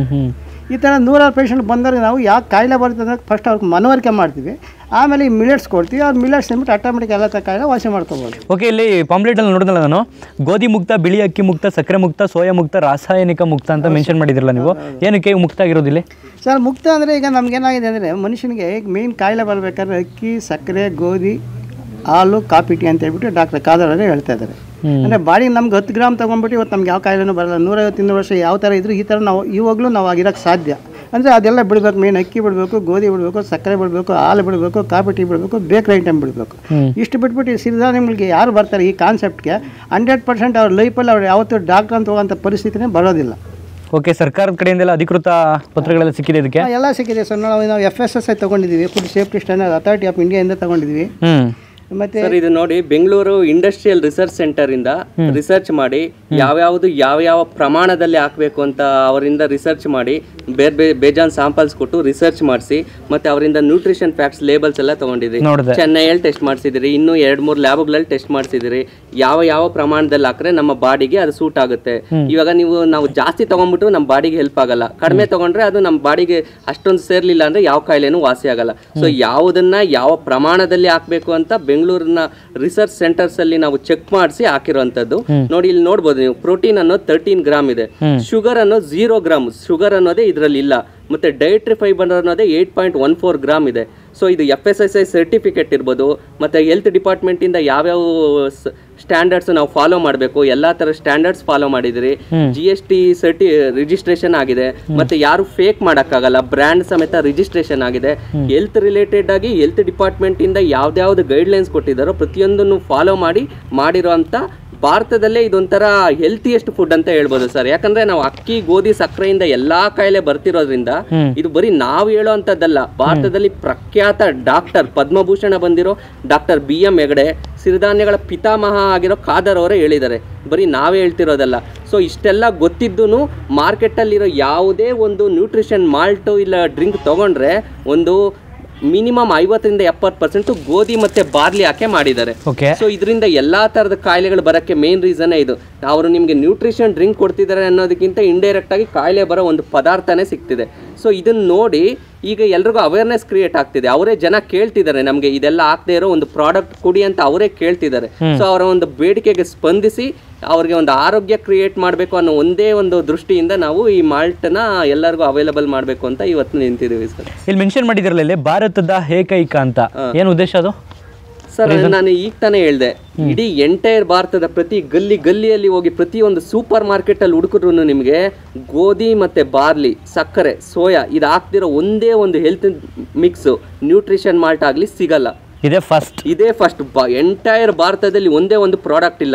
Speaker 2: ಈ ಥರ ನೂರಾರು ಪೇಷಂಟ್ ಬಂದವ್ರಿಗೆ ನಾವು ಯಾಕೆ ಕಾಯಿಲೆ ಬರುತ್ತೆ ಅಂದರೆ ಫಸ್ಟ್ ಅವ್ರಿಗೆ ಮನವರಿಕೆ ಮಾಡ್ತೀವಿ, ಆಮೇಲೆ ಈ ಮಿಲೆಟ್ಸ್ ಕೊಡ್ತೀವಿ. ಅವ್ರು ಮಿಲೆಟ್ಸ್ ಅಂದ್ಬಿಟ್ಟು ಆಟೋಮೆಟಿಕ್ ಎಲ್ಲ ಕಾಯಿಲೆ ವಾಸಿ ಮಾಡ್ಕೋಬೋದು.
Speaker 1: ಓಕೆ, ಇಲ್ಲಿ ಪಾಂಪ್ಲೆಟಲ್ಲಿ ನೋಡಿದಲ್ಲ ನಾನು, ಗೋಧಿ ಮುಕ್ತ, ಬಿಳಿ ಅಕ್ಕಿ ಮುಕ್ತ, ಸಕ್ಕರೆ ಮುಕ್ತ, ಸೋಯಾ ಮುಕ್ತ, ರಾಸಾಯನಿಕ ಮುಕ್ತ ಅಂತ ಮೆನ್ಷನ್ ಮಾಡಿದ್ರಲ್ಲ ನೀವು, ಏನಕ್ಕೆ ಮುಕ್ತ ಆಗಿರೋದಿಲ್ಲ
Speaker 2: ಸರ್? ಮುಕ್ತ ಅಂದರೆ ಈಗ ನಮ್ಗೇನಾಗಿದೆ ಅಂದರೆ ಮನುಷ್ಯನಿಗೆ ಈಗ ಮೇಯ್ನ್ ಕಾಯಿಲೆ ಬರಬೇಕಾದ್ರೆ ಅಕ್ಕಿ, ಸಕ್ಕರೆ, ಗೋಧಿ, ಹಾಲು, ಕಾಫಿ, ಟೀ ಅಂತ ಹೇಳ್ಬಿಟ್ಟು ಡಾಕ್ಟರ್ ಕಾದರವರೇ ಹೇಳ್ತಾ ಇದ್ದಾರೆ. ಅಂದರೆ ಬಾಡಿ ನಮ್ಗೆ ಹತ್ತು ಗ್ರಾಮ್ ತೊಗೊಂಡ್ಬಿಟ್ಟು ಇವತ್ತು ನಮ್ಗೆ ಯಾವ ಕಾಯಿಲೆನೂ ಬರಲ್ಲ. ನೂರೈವತ್ತು ಇನ್ನೂರು ವರ್ಷ ಯಾವ ಥರ ಇದ್ದರೂ ಈ ಥರ ನಾವು ಇವಾಗಲೂ ನಾವು ಆಗಿರೋಕ್ಕೆ ಸಾಧ್ಯ. ಅಂದರೆ ಅದೆಲ್ಲ ಬಿಡಬೇಕು, ಮೇನ್ ಅಕ್ಕಿ ಬಿಡಬೇಕು, ಗೋಧಿ ಬಿಡಬೇಕು, ಸಕ್ಕರೆ ಬಿಡಬೇಕು, ಹಾಲು ಬಿಡಬೇಕು, ಕಾಫಿ ಟೀ ಬಿಡಬೇಕು, ಬೇಕ್ರಿ ಐಟಮ್ ಬಿಡಬೇಕು. ಇಷ್ಟು ಬಿಟ್ಬಿಟ್ಟು ಸಿರಿಧಾನ್ಯಗಳಿಗೆ ಯಾರು ಬರ್ತಾರೆ ಈ ಕಾನ್ಸೆಪ್ಟ್ಗೆ, ಹಂಡ್ರೆಡ್ ಪರ್ಸೆಂಟ್ ಅವ್ರ ಲೈಫಲ್ಲಿ ಅವ್ರು ಯಾವತ್ತೂ ಡಾಕ್ಟರ್ ಅಂತ ಹೋಗೋಂಥ ಪರಿಸ್ಥಿತಿನೇ ಬರೋದಿಲ್ಲ.
Speaker 1: ಓಕೆ, ಸರ್ಕಾರದ ಕಡೆಯಿಂದೆಲ್ಲ ಅಧಿಕೃತ ಪತ್ರಗಳೆಲ್ಲ ಸಿಕ್ಕಿದೆ ಇದಕ್ಕೆ?
Speaker 2: ಎಲ್ಲ ಸಿಕ್ಕಿದೆ ಸರ್. ನಾವು ನಾವು ಎಫ್ ಎಸ್ ಎಸ್ ಐ ತೊಗೊಂಡಿದ್ದೀವಿ, food safety standard authority of ಇಂಡಿಯಾದಿಂದ ತೊಗೊಂಡಿದ್ದೀವಿ.
Speaker 3: ಮತ್ತೆ ಸರ್ ಇದು ನೋಡಿ, ಬೆಂಗಳೂರು ಇಂಡಸ್ಟ್ರಿಯಲ್ ರಿಸರ್ಚ್ ಸೆಂಟರ್ ಇಂದ ರಿಸರ್ಚ್ ಮಾಡಿ ಯಾವ್ಯಾವುದು ಯಾವ ಯಾವ ಪ್ರಮಾಣದಲ್ಲಿ ಹಾಕಬೇಕು ಅಂತ ಅವರಿಂದ ರಿಸರ್ಚ್ ಮಾಡಿ ಬೇರೆ ಬೇರೆ ಬೇಜಾನ್ ಸ್ಯಾಂಪಲ್ಸ್ ಕೊಟ್ಟು ರಿಸರ್ಚ್ ಮಾಡಿಸಿ ಮತ್ತೆ ಅವರಿಂದ ನ್ಯೂಟ್ರಿಷನ್ ಫ್ಯಾಕ್ಟ್ಸ್ ಲೇಬಲ್ಸ್ ಎಲ್ಲ ತಗೊಂಡಿದ್ರಿ. ಚೆನ್ನೈಯಲ್ಲಿ ಟೆಸ್ಟ್ ಮಾಡಿಸಿದಿರಿ, ಇನ್ನು ಎರಡ್ ಮೂರು ಲ್ಯಾಬ್ಗಳಲ್ಲಿ ಟೆಸ್ಟ್ ಮಾಡಿಸಿದಿರಿ. ಯಾವ ಯಾವ ಪ್ರಮಾಣದಲ್ಲಿ ಹಾಕ್ರೆ ನಮ್ಮ ಬಾಡಿಗೆ ಅದು ಸೂಟ್ ಆಗುತ್ತೆ. ಇವಾಗ ನೀವು ನಾವು ಜಾಸ್ತಿ ತಗೊಂಡ್ಬಿಟ್ಟು ನಮ್ಮ ಬಾಡಿಗೆ ಹೆಲ್ಪ್ ಆಗಲ್ಲ, ಕಡಿಮೆ ತಗೊಂಡ್ರೆ ಅದು ನಮ್ಮ ಬಾಡಿಗೆ ಅಷ್ಟೊಂದು ಸೇರ್ಲಿಲ್ಲ ಅಂದ್ರೆ ಯಾವ ಕಾಯಿಲೆನೂ ವಾಸಿ ಆಗಲ್ಲ. ಸೊ ಯಾವುದನ್ನ ಯಾವ ಪ್ರಮಾಣದಲ್ಲಿ ಹಾಕ್ಬೇಕು ಅಂತ ಬೆಂಗಳೂರಿನ ರಿಸರ್ಚ್ ಸೆಂಟರ್ಸ್ ಅಲ್ಲಿ ನಾವು ಚೆಕ್ ಮಾಡಿಸಿ ಹಾಕಿರುವಂತದ್ದು. ನೋಡಿ ಇಲ್ಲಿ ನೋಡ್ಬೋದು ನೀವು, ಪ್ರೋಟೀನ್ ಅನ್ನೋದು ತರ್ಟೀನ್ ಗ್ರಾಮ್ ಇದೆ, ಶುಗರ್ ಅನ್ನೋದು ಜೀರೋ ಗ್ರಾಮ್, ಶುಗರ್ ಅನ್ನೋದೇ ಇದ್ರಲ್ಲಿ ಇಲ್ಲ, ಮತ್ತೆ ಡೈಟ್ರಿ ಫೈಬರ್ ಅನ್ನೋದೇ eight point one four gram ಇದೆ. ಸೊ ಇದು F S S I certificate ಇರ್ಬೋದು, ಮತ್ತೆ ಹೆಲ್ತ್ ಡಿಪಾರ್ಟ್ಮೆಂಟ್ ಇಂದ ಯಾವ್ಯಾವ ಸ್ಟ್ಯಾಂಡರ್ಡ್ಸ್ ನಾವು ಫಾಲೋ ಮಾಡಬೇಕು ಎಲ್ಲಾ ತರ ಸ್ಟ್ಯಾಂಡರ್ಡ್ಸ್ ಫಾಲೋ ಮಾಡಿದಿರಿ. ಜಿ ಎಸ್ ಟಿ ಸರ್ಟಿ ರಿಜಿಸ್ಟ್ರೇಷನ್ ಆಗಿದೆ, ಮತ್ತೆ ಯಾರು ಫೇಕ್ ಮಾಡಕ್ಕಾಗಲ್ಲ, ಬ್ರ್ಯಾಂಡ್ ಸಮೇತ ರಿಜಿಸ್ಟ್ರೇಷನ್ ಆಗಿದೆ. ಹೆಲ್ತ್ ರಿಲೇಟೆಡ್ ಆಗಿ ಹೆಲ್ತ್ ಡಿಪಾರ್ಟ್ಮೆಂಟ್ ಇಂದ ಯಾವ್ದಾವ್ದು ಗೈಡ್ ಲೈನ್ಸ್ ಕೊಟ್ಟಿದ್ದಾರೋ ಪ್ರತಿಯೊಂದನ್ನು ಫಾಲೋ ಮಾಡಿ ಮಾಡಿರುವಂತ ಭಾರತದಲ್ಲೇ ಇದೊಂಥರ ಹೆಲ್ತಿಯೆಸ್ಟ್ ಫುಡ್ ಅಂತ ಹೇಳ್ಬೋದು ಸರ್. ಯಾಕಂದ್ರೆ ನಾವು ಅಕ್ಕಿ, ಗೋಧಿ, ಸಕ್ಕರೆಯಿಂದ ಎಲ್ಲಾ ಕಾಯಿಲೆ ಬರ್ತಿರೋದ್ರಿಂದ ಇದು ಬರೀ ನಾವು ಹೇಳೋ ಅಂತದ್ದಲ್ಲ. ಭಾರತದಲ್ಲಿ ಪ್ರಖ್ಯಾತ ಡಾಕ್ಟರ್ ಪದ್ಮಭೂಷಣ ಬಂದಿರೋ ಡಾಕ್ಟರ್ ಬಿ ಎಂ ಹೆಗಡೆ, ಸಿರಿಧಾನ್ಯಗಳ ಪಿತಾಮಹ ಆಗಿರೋ ಖಾದರ್ ಅವರೇ ಹೇಳಿದ್ದಾರೆ, ಬರೀ ನಾವೇ ಹೇಳ್ತಿರೋದಲ್ಲ. ಸೊ ಇಷ್ಟೆಲ್ಲ ಗೊತ್ತಿದ್ದು ಮಾರ್ಕೆಟಲ್ಲಿರೋ ಯಾವುದೇ ಒಂದು ನ್ಯೂಟ್ರಿಷನ್ ಮಾಲ್ಟು ಇಲ್ಲ ಡ್ರಿಂಕ್ ತಗೊಂಡ್ರೆ ಒಂದು ಮಿನಿಮಮ್ ಐವತ್ತರಿಂದ ಎಪ್ಪತ್ತು ಪರ್ಸೆಂಟ್ ಗೋಧಿ ಮತ್ತೆ ಬಾರ್ಲಿ ಹಾಕಿ ಮಾಡಿದ್ದಾರೆ. ಸೊ ಇದರಿಂದ ಎಲ್ಲಾ ತರದ ಕಾಯಿಲೆಗಳು ಬರಕ್ಕೆ ಮೇನ್ ರೀಸನ್ ಇದು. ಅವರು ನಿಮ್ಗೆ ನ್ಯೂಟ್ರಿಷನ್ ಡ್ರಿಂಕ್ ಕೊಡ್ತಿದ್ದಾರೆ ಅನ್ನೋದಕ್ಕಿಂತ ಇಂಡೈರೆಕ್ಟ್ ಆಗಿ ಕಾಯಿಲೆ ಬರೋ ಒಂದು ಪದಾರ್ಥನೇ ಸಿಗ್ತಿದೆ. ಸೊ ಇದನ್ನ ನೋಡಿ ಈಗ ಎಲ್ರಿಗೂ ಅವೇರ್ನೆಸ್ ಕ್ರಿಯೇಟ್ ಆಗ್ತಿದೆ. ಅವರೇ ಜನ ಕೇಳ್ತಿದ್ದಾರೆ, ನಮ್ಗೆ ಇದೆಲ್ಲ ಆಗದೆ ಇರೋ ಒಂದು ಪ್ರಾಡಕ್ಟ್ ಕೊಡಿ ಅಂತ ಅವರೇ ಕೇಳ್ತಿದ್ದಾರೆ. ಸೊ ಅವರ ಒಂದು ಬೇಡಿಕೆಗೆ ಸ್ಪಂದಿಸಿ ಅವ್ರಿಗೆ ಒಂದು ಆರೋಗ್ಯ ಕ್ರಿಯೇಟ್ ಮಾಡಬೇಕು ಅನ್ನೋ ಒಂದೇ ಒಂದು ದೃಷ್ಟಿಯಿಂದ ನಾವು ಈ ಮಾಲ್ಟ್ನ ಎಲ್ಲರಿಗೂ ಅವೈಲಬಲ್ ಮಾಡಬೇಕು ಅಂತ ಇವತ್ತು ನಿಂತಿದ್ದೀವಿ ಸರ್.
Speaker 1: ಇಲ್ಲಿ ಮೆನ್ಷನ್ ಮಾಡಿದಿರಲ್ಲ ಭಾರತದ ಏಕೈಕ ಅಂತ, ಏನು ಉದ್ದೇಶ ಅದು
Speaker 3: ಸರ್? ನಾನು ಈಗ ತಾನೇ ಹೇಳ್ದೆ, ಇಡೀ ಎಂಟೈರ್ ಭಾರತದ ಪ್ರತಿ ಗಲ್ಲಿ ಗಲ್ಲಿಯಲ್ಲಿ ಹೋಗಿ ಪ್ರತಿ ಒಂದು ಸೂಪರ್ ಮಾರ್ಕೆಟ್ ಅಲ್ಲಿ ಹುಡುಕಿದ್ರು ನಿಮಗೆ ಗೋಧಿ ಮತ್ತೆ ಬಾರ್ಲಿ, ಸಕ್ಕರೆ, ಸೋಯಾ ಇದು ಹಾಕ್ದಿರೋ ಒಂದೇ ಒಂದು ಹೆಲ್ತ್ ಮಿಕ್ಸ್ ನ್ಯೂಟ್ರಿಷನ್ ಮಾಲ್ಟ್ ಆಗ್ಲಿ ಸಿಗಲ್ಲ.
Speaker 1: ಇದೇ ಫಸ್ಟ್
Speaker 3: ಇದೇ ಫಸ್ಟ್ ಎಂಟೈರ್ ಭಾರತದಲ್ಲಿ ಒಂದೇ ಒಂದು ಪ್ರಾಡಕ್ಟ್ ಇಲ್ಲ.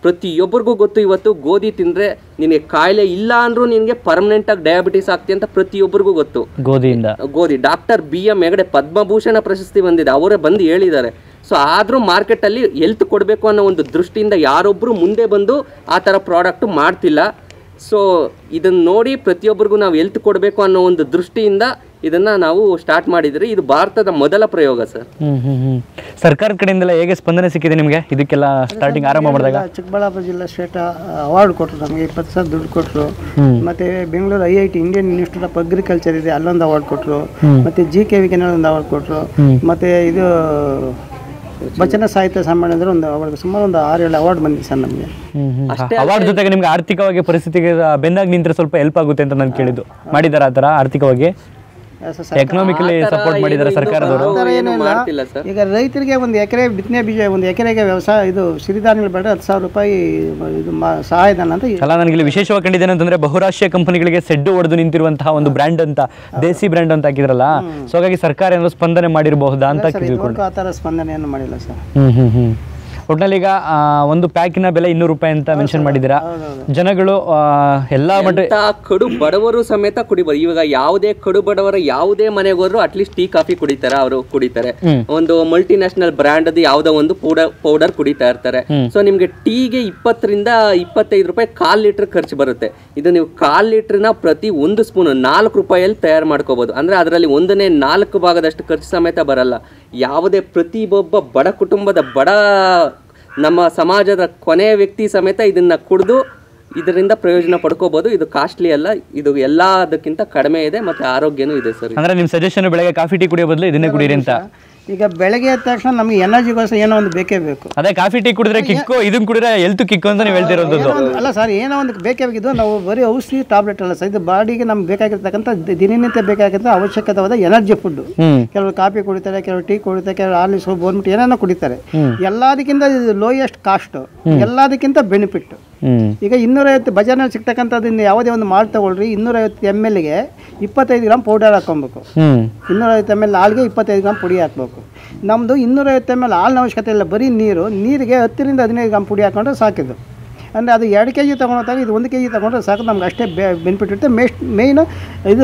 Speaker 3: ಪ್ರತಿಯೊಬ್ಬರಿಗೂ ಗೊತ್ತು ಇವತ್ತು ಗೋಧಿ ತಿಂದರೆ ನಿನಗೆ ಕಾಯಿಲೆ ಇಲ್ಲ ಅಂದರೂ ನಿನಗೆ ಪರ್ಮನೆಂಟಾಗಿ ಡಯಾಬಿಟಿಸ್ ಆಗ್ತಿ ಅಂತ ಪ್ರತಿಯೊಬ್ಬರಿಗೂ ಗೊತ್ತು
Speaker 1: ಗೋಧಿಯಿಂದ.
Speaker 3: ಗೋಧಿ doctor B M Hegde Padma Bhushan ಪ್ರಶಸ್ತಿ ಬಂದಿದೆ, ಅವರೇ ಬಂದು ಹೇಳಿದ್ದಾರೆ. ಸೊ ಆದರೂ ಮಾರ್ಕೆಟಲ್ಲಿ ಹೆಲ್ತ್ ಕೊಡಬೇಕು ಅನ್ನೋ ಒಂದು ದೃಷ್ಟಿಯಿಂದ ಯಾರೊಬ್ಬರು ಮುಂದೆ ಬಂದು ಆ ಥರ ಪ್ರಾಡಕ್ಟು ಮಾಡ್ತಿಲ್ಲ. ಸೊ ಇದನ್ನು ನೋಡಿ ಪ್ರತಿಯೊಬ್ಬರಿಗೂ ನಾವು ಹೆಲ್ತ್ ಕೊಡಬೇಕು ಅನ್ನೋ ಒಂದು ದೃಷ್ಟಿಯಿಂದ ಇದನ್ನು ನಾವು ಸ್ಟಾರ್ಟ್ ಮಾಡಿದ್ರಿ. ಇದು ಭಾರತದ ಮೊದಲ ಪ್ರಯೋಗ ಸರ್.
Speaker 1: ಹ್ಮ್ ಹ್ಮ್ ಹ್ಮ್ ಸರ್ಕಾರದ ಕಡೆಯಿಂದೆಲ್ಲ ಹೇಗೆ ಸ್ಪಂದನೆ ಸಿಕ್ಕಿದೆ ನಿಮಗೆ ಇದಕ್ಕೆಲ್ಲ ಸ್ಟಾರ್ಟಿಂಗ್ ಆರಂಭ ಮಾಡಿದಾಗ?
Speaker 2: ಚಿಕ್ಕಬಳ್ಳಾಪುರ ಜಿಲ್ಲಾ ಸ್ಟೇಟ್ ಅವಾರ್ಡ್ ಕೊಟ್ಟರು ನಮಗೆ, ಇಪ್ಪತ್ತು ಸಾವಿರ ದುಡ್ಡು ಕೊಟ್ಟರು. ಮತ್ತೆ Bengaluru I I T Indian institute of agriculture ಇದೆ, ಅಲ್ಲೊಂದು ಅವಾರ್ಡ್ ಕೊಟ್ಟರು. ಮತ್ತೆ ಜಿ ಕೆ ವಿಗೆ ಒಂದು ಅವಾರ್ಡ್ ಕೊಟ್ಟರು. ಮತ್ತೆ ಇದು ವಚನ ಸಾಹಿತ್ಯ ಸಮ್ಮೇಳನದ ಒಂದು ಅವಾರ್ಡ್, ಸುಮಾರು ಒಂದು ಆರು ಏಳು ಅವಾರ್ಡ್ ಬಂದಿದೆ ಸರ್ ನಮಗೆ.
Speaker 1: ಅವಾರ್ಡ್ ಜೊತೆಗೆ ನಿಮ್ಗೆ ಆರ್ಥಿಕವಾಗಿ ಪರಿಸ್ಥಿತಿಗೆ ಬೆನ್ನಾಗಿ ನಿಂತರೆ ಸ್ವಲ್ಪ ಹೆಲ್ಪ್ ಆಗುತ್ತೆ ಅಂತ ನಾನು ಕೇಳಿದ್ದು. ಮಾಡಿದಾರ ಆ ಥರ ಆರ್ಥಿಕವಾಗಿ ಎಕನಾಮಿಕಲಿ ಸಪೋರ್ಟ್ ಮಾಡಿದ್ದಾರೆ ಸರ್ಕಾರದವರು?
Speaker 2: ಈಗ ರೈತರಿಗೆ ಒಂದು ಎಕರೆ ಬಿತ್ತನೆ ಬೀಜ, ಒಂದು ಎಕರೆಗೆ ವ್ಯವಸಾಯ ಇದು ಸಿರಿಧಾನ್ಯಗಳು ಬೆಳೆದ್ರೆ ಹತ್ತು ಸಾವಿರ ರೂಪಾಯಿ ಇದು ಸಹಾಯಧನ ಅಂತ.
Speaker 1: ಅಲ್ಲ, ನನಗೆ ಇಲ್ಲಿ ವಿಶೇಷವಾಗಿ ಕಂಡಿದ್ದೇನೆ ಅಂತಂದ್ರೆ ಬಹುರಾಷ್ಟ್ರೀಯ ಕಂಪನಿಗಳಿಗೆ ಸೆಡ್ಡು ಹೊಡೆದು ನಿಂತಿರುವಂತಹ ಒಂದು ಬ್ರ್ಯಾಂಡ್ ಅಂತ, ದೇಸಿ ಬ್ರ್ಯಾಂಡ್ ಅಂತ ಹಾಕಿದ್ರಲ್ಲ, ಸೊ ಹಾಗಾಗಿ ಸರ್ಕಾರ ಏನಾದ್ರು ಸ್ಪಂದನೆ ಮಾಡಿರಬಹುದಾ ಅಂತ
Speaker 2: ತಿಳ್ಕೊಂಡು. ಆ ಥರ ಸ್ಪಂದನೆಯನ್ನು ಮಾಡಿಲ್ಲ ಸರ್.
Speaker 1: ಹ್ಮ್ ಹ್ಮ್ ಹ್ಮ್ ಒಟ್ನಲ್ಲಿ ಈಗ ಒಂದು ಪ್ಯಾಕಿನ ಬೆಲೆ ಇನ್ನೂರು ರೂಪಾಯಿ ಅಂತ ಮೆನ್ಷನ್ ಮಾಡಿದ್ದೀರಾ. ಜನಗಳು ಎಲ್ಲಾ ಮಟ್ಟ
Speaker 3: ಕಡು ಬಡವರು ಸಮೇತ ಕುಡಿಬಹುದು. ಇವಾಗ ಯಾವುದೇ ಕಡು ಬಡವರ ಯಾವುದೇ ಮನೆಗೆ ಹೋದ್ರು ಅಟ್ಲೀಸ್ಟ್ ಟೀ ಕಾಫಿ ಕುಡಿತಾರೆ, ಅವರು ಕುಡಿತಾರೆ. ಒಂದು ಮಲ್ಟಿ ನ್ಯಾಷನಲ್ ಬ್ರ್ಯಾಂಡ್ ಅದು ಯಾವುದೋ ಒಂದು ಪೌಡರ್ ಪೌಡರ್ ಕುಡಿತಾ ಇರ್ತಾರೆ. ಸೊ ನಿಮ್ಗೆ ಟೀಗೆ ಇಪ್ಪತ್ತರಿಂದ ಇಪ್ಪತ್ತೈದು ರೂಪಾಯಿ ಕಾಲ್ ಲೀಟರ್ ಖರ್ಚು ಬರುತ್ತೆ. ಇದು ನೀವು ಕಾಲ್ ಲೀಟರ್ನ ಪ್ರತಿ ಒಂದು ಸ್ಪೂನ್ ನಾಲ್ಕು ರೂಪಾಯಲ್ಲಿ ತಯಾರು ಮಾಡ್ಕೋಬಹುದು. ಅಂದ್ರೆ ಅದರಲ್ಲಿ ಒಂದನೇ ನಾಲ್ಕು ಭಾಗದಷ್ಟು ಖರ್ಚು ಸಮೇತ ಬರಲ್ಲ. ಯಾವುದೇ ಪ್ರತಿಯೊಬ್ಬ ಬಡ ಕುಟುಂಬದ ಬಡ ನಮ್ಮ ಸಮಾಜದ ಕೊನೆಯ ವ್ಯಕ್ತಿ ಸಮೇತ ಇದನ್ನ ಕುಡಿದು ಇದರಿಂದ ಪ್ರಯೋಜನ ಪಡ್ಕೋಬಹುದು. ಇದು ಕಾಸ್ಟ್ಲಿ ಅಲ್ಲ, ಇದು ಎಲ್ಲದಕ್ಕಿಂತ ಕಡಿಮೆ ಇದೆ, ಮತ್ತೆ ಆರೋಗ್ಯನೂ ಇದೆ ಸರ್.
Speaker 1: ಅಂದ್ರೆ ನಿಮ್ಮ ಸಜೆಷನ್ ಬೆಳಗ್ಗೆ ಕಾಫಿ ಟೀ ಕುಡಿಯೋ ಬದಲು ಇದನ್ನೇ ಕುಡೀರಿ ಅಂತ.
Speaker 2: ಈಗ ಬೆಳಗ್ಗೆ ಎದ್ದ ತಕ್ಷಣ ನಮಗೆ ಎನರ್ಜಿಗೋಸ್ಕರ ಏನೋ ಒಂದು ಬೇಕೇ ಬೇಕು.
Speaker 1: ಅದೇ ಕಾಫಿ ಟೀ ಕುಡಿದ್ರೆ ಕಿಕ್ಕು, ಇದನ್ನ ಕುಡಿದ್ರೆ ಹೆಲ್ತ್ ಕಿಕ್ಕು ಅಂತ ನೀವು ಹೇಳ್ತಿರೋದು.
Speaker 2: ಅಲ್ಲ ಸರ್, ಏನೋ ಒಂದು ಬೇಕೇ ಬೇಕಿದ್ದು. ನಾವು ಬರೀ ಔಷಧಿ ಟ್ಯಾಬ್ಲೆಟ್ ಅಲ್ಲ ಸರ್, ಇದು ಬಾಡಿಗೆ ನಮ್ಗೆ ಬೇಕಾಗಿರ್ತಕ್ಕಂಥ ದಿನನಿತ್ಯ ಬೇಕಾಗಿರ್ತಕ್ಕಂಥ ಅವಶ್ಯಕವಾದ ಎನರ್ಜಿ ಫುಡ್. ಕೆಲವರು ಕಾಫಿ ಕುಡಿತಾರೆ, ಕೆಲವರು ಟೀ ಕುಡಿತಾರೆ, ಕೆಲವರು ಹಾರ್ಲಿಕ್ಸ್ ಬೋರ್ನ್ಬಿಟ್ಟು ಏನೇನೋ ಕುಡಿತಾರೆ. ಎಲ್ಲದಕ್ಕಿಂತ ಇದು ಲೋಯೆಸ್ಟ್ ಕಾಸ್ಟ್, ಎಲ್ಲದಕ್ಕಿಂತ ಬೆನಿಫಿಟ್. ಈಗ ಇನ್ನೂರೈವತ್ತು ಬಜಾರ್ನಲ್ಲಿ ಸಿಗ್ತಕ್ಕಂಥದ್ದು ಯಾವುದೇ ಒಂದು ಮಾಲ್ ತಗೊಳ್ರಿ, ಇನ್ನೂರೈವತ್ತು ಎಮ್ ಎಲ್ಗೆ ಇಪ್ಪತ್ತೈದು ಗ್ರಾಮ್ ಪೌಡರ್ ಹಾಕೊಬೇಕು. ಇನ್ನೂರೈವತ್ತು ಎಮ್ ಎಲ್ ಹಾಲಿಗೆ ಇಪ್ಪತ್ತೈದು ಗ್ರಾಮ್ ಪುಡಿ ಹಾಕ್ಬೇಕು. ನಮ್ಮದು ಇನ್ನೂರೈವತ್ತು ಎಮ್ ಎಲ್ ಹಾಲಿನ ಅವಶ್ಯಕತೆ ಇಲ್ಲ, ಬರೀ ನೀರು. ನೀರಿಗೆ ಹತ್ತರಿಂದ ಹದಿನೈದು ಗ್ರಾಮ್ ಪುಡಿ ಹಾಕೊಂಡ್ರೆ ಸಾಕಿದ್ದು. ಅಂದರೆ ಅದು ಎರಡು ಕೆ ಜಿ ತೊಗೊಳತ್ತಾಗ ಇದು ಒಂದು ಕೆ ಜಿ ತೊಗೊಂಡ್ರೆ ಸಾಕು, ನಮ್ಗೆ ಅಷ್ಟೇ ಬೆನಿಫಿಟ್ ಇರುತ್ತೆ. ಮೇಸ್ಟ್ ಮೇಯ್ನು ಇದು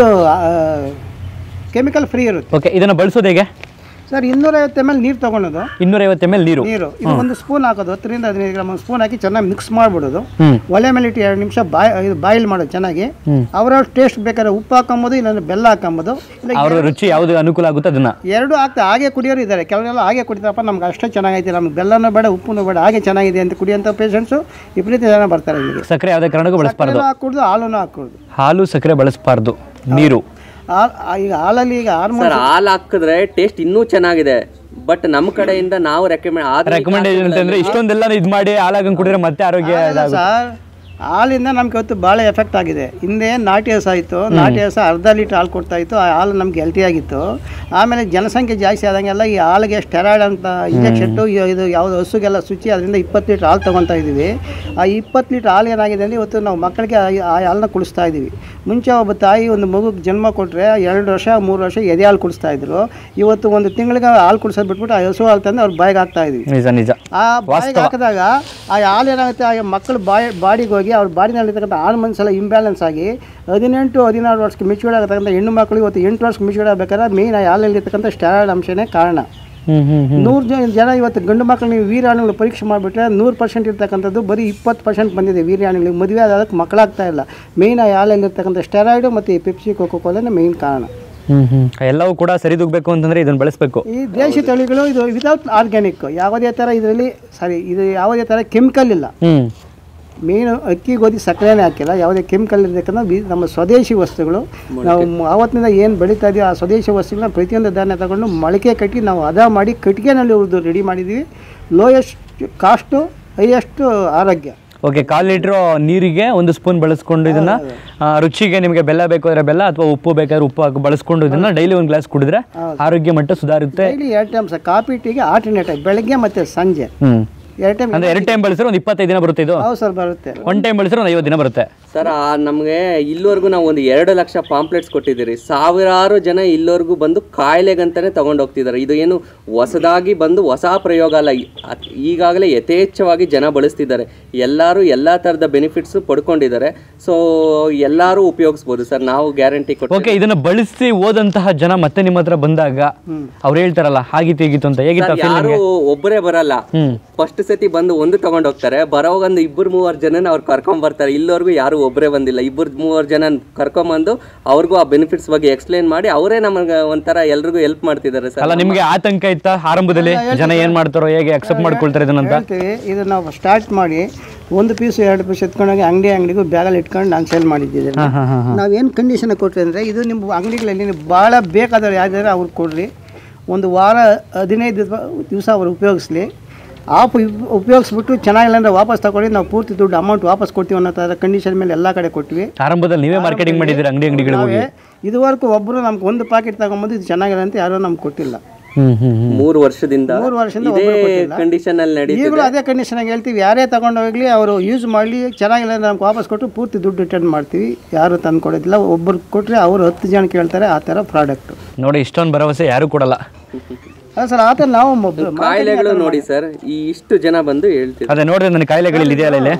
Speaker 2: ಕೆಮಿಕಲ್ ಫ್ರೀ ಇರುತ್ತೆ.
Speaker 1: ಓಕೆ, ಇದನ್ನು ಬಳಸೋದು ಹೇಗೆ
Speaker 2: ಸರ್? ಇನ್ನೂರೈವತ್ತು ಎಮ್ ಎಲ್ ನೀರು ತೊಗೊಳೋದು,
Speaker 1: ಇನ್ನೂರೈವತ್ತು ಎಮ್ ಎಲ್ ನೀರು
Speaker 2: ನೀರು ಇದು ಒಂದು ಸ್ಪೂನ್ ಹಾಕೋದು, ಹತ್ತರಿಂದ ಹದಿನೈದು ಗ್ರಾಮ್ ಒಂದು ಸ್ಪೂನ್ ಹಾಕಿ ಚೆನ್ನಾಗಿ ಮಿಕ್ಸ್ ಮಾಡಿಬಿಡೋದು. ಒಲೆ ಮೇಲೆ ಇಟ್ಟು ಎರಡು ನಿಮಿಷ ಬಾಯ್ ಇದು ಬಾಯ್ಲ್ ಮಾಡೋದು ಚೆನ್ನಾಗಿ. ಅವ್ರವ್ರ ಟೇಸ್ಟ್ ಬೇಕಾದ್ರೆ ಉಪ್ಪು ಹಾಕೊಂಬೋದು, ಇಲ್ಲ ಬೆಲ್ಲ ಹಾಕೊಂಬೋದು,
Speaker 1: ಅವ್ರ ರುಚಿ ಯಾವುದು ಅನುಕೂಲ ಆಗುತ್ತೆ ಅದನ್ನ
Speaker 2: ಎರಡು ಹಾಕ್ತಾ ಹಾಗೆ ಕುಡಿಯೋರು ಇದ್ದಾರೆ. ಕೆಲವರೆಲ್ಲ ಹಾಗೆ ಕುಡಿತಾರಪ್ಪ, ನಮ್ಗೆ ಅಷ್ಟೇ ಚೆನ್ನಾಗೈತೆ, ನಮ್ಗೆ ಬೆಲ್ಲನೂ ಬೇಡ ಉಪ್ಪುನೂ ಬೇಡ, ಹಾಗೆ ಚೆನ್ನಾಗಿದೆ ಅಂತ ಕುಡಿಯೋಂಥ ಪೇಷಂಟ್ಸು ವಿಪರೀತ ಜನ ಬರ್ತಾರೆ ಇಲ್ಲಿಗೆ.
Speaker 1: ಸಕ್ಕರೆ ಯಾವುದೇ ಕಾರಣಕ್ಕೂ ಬಳಸಬಾರ್ದು,
Speaker 2: ಹಾಕುದು ಹಾಲನ್ನು ಹಾಕುದು.
Speaker 1: ಹಾಲು ಸಕ್ಕರೆ ಬಳಸಬಾರ್ದು, ನೀರು.
Speaker 2: ಈಗ ಹಾಲಲ್ಲಿ ಈಗ
Speaker 3: ಹಾಲು ಹಾಕಿದ್ರೆ ಟೇಸ್ಟ್ ಇನ್ನೂ ಚೆನ್ನಾಗಿದೆ. ಬಟ್ ನಮ್ಮ ಕಡೆಯಿಂದ ನಾವು ರೆಕಮೆಂಡ್
Speaker 1: ರೆಕಮೆಂಡೇಶನ್ ಅಂತಂದ್ರೆ ಇಷ್ಟೊಂದೆಲ್ಲ ಇದು ಮಾಡಿ ಹಾಲಾಗಂಗೆ ಕುಡಿದ್ರೆ ಮತ್ತೆ ಆರೋಗ್ಯ
Speaker 2: ಸರ್. ಹಾಲಿಂದ ನಮ್ಗೆ ಇವತ್ತು ಭಾಳ ಎಫೆಕ್ಟ್ ಆಗಿದೆ. ಹಿಂದೆ ನಾಟಿ ಹಸು ಆಯಿತು, ನಾಟಿ ಹಸು ಅರ್ಧ ಲೀಟ್ರ್ ಹಾಲು ಕೊಡ್ತಾ ಇತ್ತು, ಆ ಹಾಲು ನಮ್ಗೆ ಹೆಲ್ತಿಯಾಗಿತ್ತು. ಆಮೇಲೆ ಜನಸಂಖ್ಯೆ ಜಾಸ್ತಿ ಆದಂಗೆಲ್ಲ ಈ ಹಾಲಿಗೆ ಸ್ಟೆರಾಯ್ಡ್ ಅಂತ ಇಂಜೆಕ್ಷನ್ನು ಇದು ಯಾವುದು ಹಸುಗೆಲ್ಲ ಸುಚ್ಚಿ ಅದರಿಂದ ಇಪ್ಪತ್ತು ಲೀಟ್ರ್ ಹಾಲು ತೊಗೊತಾ ಇದ್ದೀವಿ. ಆ ಇಪ್ಪತ್ತು ಲೀಟ್ರ್ ಹಾಲು ಏನಾಗಿದೆ ಅಂದರೆ ಇವತ್ತು ನಾವು ಮಕ್ಕಳಿಗೆ ಆ ಹಾಲನ್ನ ಕುಡಿಸ್ತಾ ಇದ್ದೀವಿ. ಮುಂಚೆ ಒಬ್ಬ ತಾಯಿ ಒಂದು ಮಗುಗೆ ಜನ್ಮ ಕೊಟ್ಟರೆ ಎರಡು ವರ್ಷ ಮೂರು ವರ್ಷ ಎದೆ ಹಾಲು ಕುಡಿಸ್ತಾ ಇದ್ರು. ಇವತ್ತು ಒಂದು ತಿಂಗಳಿಗೆ ಹಾಲು ಕುಡಿಸೋದು ಬಿಟ್ಬಿಟ್ಟು ಆ ಹಸು ಹಾಲು ತಂದು ಅವ್ರ ಬಾಯಿಗೆ ಹಾಕ್ತಾ ಇದ್ವಿ.
Speaker 1: ನಿಜ ನಿಜ.
Speaker 2: ಆ ಬಾಯಿಗೆ ಹಾಕಿದಾಗ ಆ ಹಾಲು ಏನಾಗುತ್ತೆ, ಆ ಮಕ್ಕಳು ಬಾಯಿ ಬಾಡಿಗೆ ಹೋಗಿ ಅವ್ರ ಬಾಡಿನಲ್ಲಿರ್ತಕ್ಕಂಥ ಹಾರ್ಮೋನ್ಸ್ ಎಲ್ಲ ಇಂಬ್ಯಾಲೆನ್ಸ್ ಆಗಿ ಹದಿನೆಂಟು ಹದಿನಾರು ವರ್ಷಕ್ಕೆ ಮೆಚೂರ್ಡ್ ಆಗತಕ್ಕಂಥ ಹೆಣ್ಣು ಮಕ್ಕಳು ಇವತ್ತು ಎಂಟು ವರ್ಷಕ್ಕೆ ಮೆಚೂರ್ಡ್ ಆಗಬೇಕಾದ್ರೆ ಮೇನ್ ಆ ಹಾಲಲ್ಲಿರ್ತಕ್ಕಂಥ ಸ್ಟೆರಾಯ್ಡ್ ಅಂಶನೇ ಕಾರಣ. ನೂರು ಜನ ಜನ ಇವತ್ತು ಗಂಡು ಮಕ್ಕಳು ನೀವು ವೀರ್ಯಾಣುಗಳು ಪರೀಕ್ಷೆ ಮಾಡಿಬಿಟ್ರೆ ನೂರು ಪರ್ಸೆಂಟ್ ಇರ್ತಕ್ಕಂಥದ್ದು ಬರೀ ಇಪ್ಪತ್ತು ಪರ್ಸೆಂಟ್ ಬಂದಿದೆ ವೀರ್ಯಾಣುಗಳಿಗೆ. ಮದುವೆ ಆದಕ್ಕೆ ಮಕ್ಕಳಾಗ್ತಾ ಇಲ್ಲ. ಮೇಯ್ನ್ ಆ ಹಾಲಲ್ಲಿರ್ತಕ್ಕಂಥ ಸ್ಟೆರಾಯ್ಡು ಮತ್ತು ಈ ಪೆಪ್ಸಿ ಕೋಕೋ ಕೋಲಾನೇ ಮೇಯ್ನ್ ಕಾರಣ.
Speaker 1: ಎಲ್ಲವೂ ಕೂಡ ಸರಿದೂಗಬೇಕು ಅಂತಂದ್ರೆ ಇದನ್ನು ಬಳಸಬೇಕು.
Speaker 2: ಈ ದೇಶಿ ತಳಿಗಳು ಇದು ವಿತೌಟ್ ಆರ್ಗ್ಯಾನಿಕ್, ಯಾವುದೇ ಥರ ಇದರಲ್ಲಿ ಸಾರಿ ಇದು ಯಾವುದೇ ಥರ ಕೆಮಿಕಲ್ ಇಲ್ಲ. ಮೇನು ಅಕ್ಕಿ ಗೋಧಿ ಸಕ್ಕರೆನೇ ಹಾಕಿಲ್ಲ, ಯಾವುದೇ ಕೆಮಿಕಲ್ ಇರಬೇಕಂದ್ರೆ ನಮ್ಮ ಸ್ವದೇಶಿ ವಸ್ತುಗಳು. ನಾವು ಆವತ್ತಿನಿಂದ ಏನು ಬೆಳೀತಾ ಇದೀವಿ ಆ ಸ್ವದೇಶಿ ವಸ್ತುಗಳನ್ನ ಪ್ರತಿಯೊಂದು ಧಾನ್ಯ ತಗೊಂಡು ಮೊಳಕೆ ಕಟ್ಟಿ ನಾವು ಹದ ಮಾಡಿ ಕಟ್ಟಿಗೆನಲ್ಲಿ ಹುರಿದು ರೆಡಿ ಮಾಡಿದ್ದೀವಿ. ಲೋಯೆಸ್ಟ್ ಕಾಸ್ಟು, ಹೈಯೆಸ್ಟ್ ಆರೋಗ್ಯ.
Speaker 1: ಓಕೆ, ಕಾಲು ಲೀಟ್ರು ನೀರಿಗೆ ಒಂದು ಸ್ಪೂನ್ ಬಳಸ್ಕೊಂಡು ಇದನ್ನ ರುಚಿಗೆ ನಿಮಗೆ ಬೆಲ್ಲ ಬೇಕಾದ್ರೆ ಬೆಲ್ಲ ಅಥವಾ ಉಪ್ಪು ಬೇಕಾದ್ರೆ ಉಪ್ಪು ಹಾಕಿ ಬಳಸ್ಕೊಂಡು ಇದನ್ನ ಡೈಲಿ ಒಂದು ಗ್ಲಾಸ್ ಕುಡಿದ್ರೆ ಆರೋಗ್ಯ ಮಟ್ಟ ಸುಧಾರುತ್ತೆ.
Speaker 2: ಡೈಲಿ ಎರಡು ಟೈಮ್ ಸರ್, ಕಾಫಿ ಟೀಗೆ ಆಲ್ಟರ್ನೇಟ್ ಆಗಿ ಬೆಳಗ್ಗೆ ಮತ್ತೆ ಸಂಜೆ
Speaker 1: ಹ್ಮ್ ಎರಡು ಟೈಮ್ ಅಂದ್ರೆ ಎರಡು ಟೈಮ್ ಬಳಸಿದ್ರೆ ಒಂದು ಇಪ್ಪತ್ತೈದು ದಿನ ಬರುತ್ತೆ ಇದು.
Speaker 2: ಹೌದು ಸರ್, ಬರುತ್ತೆ.
Speaker 1: ಒನ್ ಟೈಮ್ ಬಳಸಿದ್ರೆ ಒಂದು ಐವತ್ತು ದಿನ ಬರುತ್ತೆ.
Speaker 3: ಸರ್ ನಮಗೆ ಇಲ್ಲಿವರೆಗೂ ನಾವು ಒಂದು ಎರಡು ಲಕ್ಷ ಪಾಂಪ್ಲೆಟ್ಸ್ ಕೊಟ್ಟಿದ್ದೀರಿ, ಸಾವಿರಾರು ಜನ ಇಲ್ಲಿವರೆಗೂ ಬಂದು ಕಾಯಿಲೆಗಂತಾನೆ ತಗೊಂಡು ಹೋಗ್ತಿದ್ದಾರೆ. ಇದು ಏನು ಹೊಸದಾಗಿ ಬಂದು ಹೊಸ ಪ್ರಯೋಗ ಅಲ್ಲ, ಈಗಾಗಲೇ ಯಥೇಚ್ಛವಾಗಿ ಜನ ಬಳಸ್ತಿದ್ದಾರೆ. ಎಲ್ಲರೂ ಎಲ್ಲ ಥರದ ಬೆನಿಫಿಟ್ಸು ಪಡ್ಕೊಂಡಿದ್ದಾರೆ. ಸೊ ಎಲ್ಲರೂ ಉಪಯೋಗಿಸ್ಬೋದು ಸರ್, ನಾವು ಗ್ಯಾರಂಟಿ ಕೊಟ್ಟು.
Speaker 1: ಓಕೆ, ಇದನ್ನ ಬಳಸಿ ಓದಂತಹ ಜನ ಮತ್ತೆ ನಿಮ್ಮ ಹತ್ರ ಬಂದಾಗ ಅವ್ರು ಹೇಳ್ತಾರಲ್ಲ ಹಾಗಿತ್ತು ಹೇಗಿತ್ತು ಅಂತ, ಹೇಗಿತ್ತು?
Speaker 3: ಯಾರು ಒಬ್ಬರೇ ಬರಲ್ಲ, ಫಸ್ಟ್ ಸತಿ ಬಂದು ಒಂದು ತಗೊಂಡು ಹೋಗ್ತಾರೆ, ಬರೋವಾಗ ಒಂದು ಇಬ್ಬರು ಮೂವರು ಜನನ ಅವ್ರು ಕರ್ಕೊಂಡ್ ಬರ್ತಾರೆ. ಇಲ್ಲಿವರೆಗೂ ಯಾರು ಒಬ್ಬರೇ ಬಂದಿಲ್ಲ, ಇಬ್ಬರು ಮೂವರು ಜನ ಕರ್ಕೊಂಬಂದು ಅವ್ರಿಗೂ ಆ ಬೆನಿಫಿಟ್ಸ್ ಬಗ್ಗೆ ಎಕ್ಸ್ಪ್ಲೈನ್ ಮಾಡಿ ಅವರೇ ನಮಗೆ ಒಂಥರ ಎಲ್ರಿಗೂ ಹೆಲ್ಪ್ ಮಾಡ್ತಿದ್ದಾರೆ ಸರ್.
Speaker 1: ಅಲ್ಲ, ನಿಮ್ಗೆ ಆತಂಕ ಇತ್ತ ಆರಂಭದಲ್ಲಿ ಜನ ಏನ್ ಮಾಡ್ತಾರೋ, ಹೇಗೆ ಅಕ್ಸೆಪ್ಟ್ ಮಾಡ್ಕೊಳ್ತಾರೆ ಇದನ್ನಂತ?
Speaker 2: ಇದು ನಾವು ಸ್ಟಾರ್ಟ್ ಮಾಡಿ ಒಂದು ಪೀಸ್ ಎರಡು ಪೀಸ್ ಎತ್ಕೊಂಡೋಗಿ ಅಂಗಡಿ ಅಂಗಡಿಗೂ ಬ್ಯಾಗಲ್ಲಿ ಇಟ್ಕೊಂಡು ನಾನು ಸೇಲ್ ಮಾಡಿದ್ದಿದ್ದೆ. ನಾವೇನು ಕಂಡೀಷನ್ ಕೊಟ್ಟರೆ ಅಂದರೆ, ಇದು ನಿಮ್ಮ ಅಂಗಡಿಗಳಲ್ಲಿ ಭಾಳ ಬೇಕಾದವ್ರು ಯಾರಿದ್ದಾರೆ ಅವ್ರಿಗೆ ಕೊಡ್ರಿ, ಒಂದು ವಾರ ಹದಿನೈದು ದಿವಸ ಅವ್ರು ಉಪಯೋಗಿಸ್ಲಿ, ಆಪ್ ಉಪಯೋಗಿಸ್ಬಿಟ್ಟು ಚೆನ್ನಾಗಿಲ್ಲ ಅಂದರೆ ವಾಪಸ್ ತಗೊಳ್ಳಿ, ನಾವು ಪೂರ್ತಿ ದುಡ್ಡು ಅಮೌಂಟ್ ವಾಪಸ್ ಕೊಡ್ತೀವಿ ಅನ್ನೋ ಥರ ಕಂಡೀಷನ್ ಮೇಲೆ ಎಲ್ಲ ಕಡೆ ಕೊಟ್ವಿ.
Speaker 1: ಆರಂಭದಲ್ಲಿ ನೀವೇ ಮಾರ್ಕೆಟಿಂಗ್ ಮಾಡಿದ್ದೀರಿ ಅಂಗಡಿ ಅಂಗಡಿಗಳಿಗೆ?
Speaker 2: ಇದುವರೆಗೂ ಒಬ್ಬರು ನಮ್ಗೆ ಒಂದು ಪ್ಯಾಕೆಟ್ ತಗೊಂಬಂದು ಇದು ಚೆನ್ನಾಗಿಲ್ಲ ಅಂತ ಯಾರೂ ನಮ್ಗೆ ಕೊಟ್ಟಿಲ್ಲ.
Speaker 3: ಮೂರು ವರ್ಷದಿಂದ
Speaker 2: ಮೂರು ವರ್ಷದಿಂದ
Speaker 3: ಕಂಡೀಷನ್ ಅಲ್ಲಿ ನಡೀತಿದೆ.
Speaker 2: ಈಗಲೂ ಅದೇ ಕಂಡೀಷನ್ ಆಗಿ ಹೇಳ್ತೀವಿ, ಯಾರೇ ತಗೊಂಡು ಹೋಗ್ಲಿ ಅವರು ಯೂಸ್ ಮಾಡಲಿ, ಚೆನ್ನಾಗಿಲ್ಲ ಅಂದ್ರೆ ನಮ್ಗೆ ವಾಪಸ್ ಕೊಟ್ಟು ಪೂರ್ತಿ ದುಡ್ಡು ರಿಟರ್ನ್ ಮಾಡ್ತೀವಿ. ಯಾರು ತಂದು ಕೊಡೋದಿಲ್ಲ, ಒಬ್ಬರು ಕೊಟ್ಟರೆ ಅವರು ಹತ್ತು ಜನ ಕೇಳ್ತಾರೆ, ಆ ಥರ ಪ್ರಾಡಕ್ಟ್.
Speaker 1: ನೋಡಿ, ಇಷ್ಟೊಂದು ಭರವಸೆ ಯಾರು ಕೊಡಲ್ಲ.
Speaker 2: ಅಲ್ಲ ಸರ್, ಆ ಥರ ನಾವು
Speaker 3: ಕಾಯಿಲೆಗಳು ನೋಡಿ ಸರ್, ಈ ಇಷ್ಟು ಜನ ಬಂದು ಹೇಳ್ತೀವಿ.
Speaker 1: ಅದೇ ನೋಡಿದ್ರೆ ನನ್ನ ಕಾಯಿಲೆಗಳು ಇದೆಯಲ್ಲ ಇಲ್ಲಿ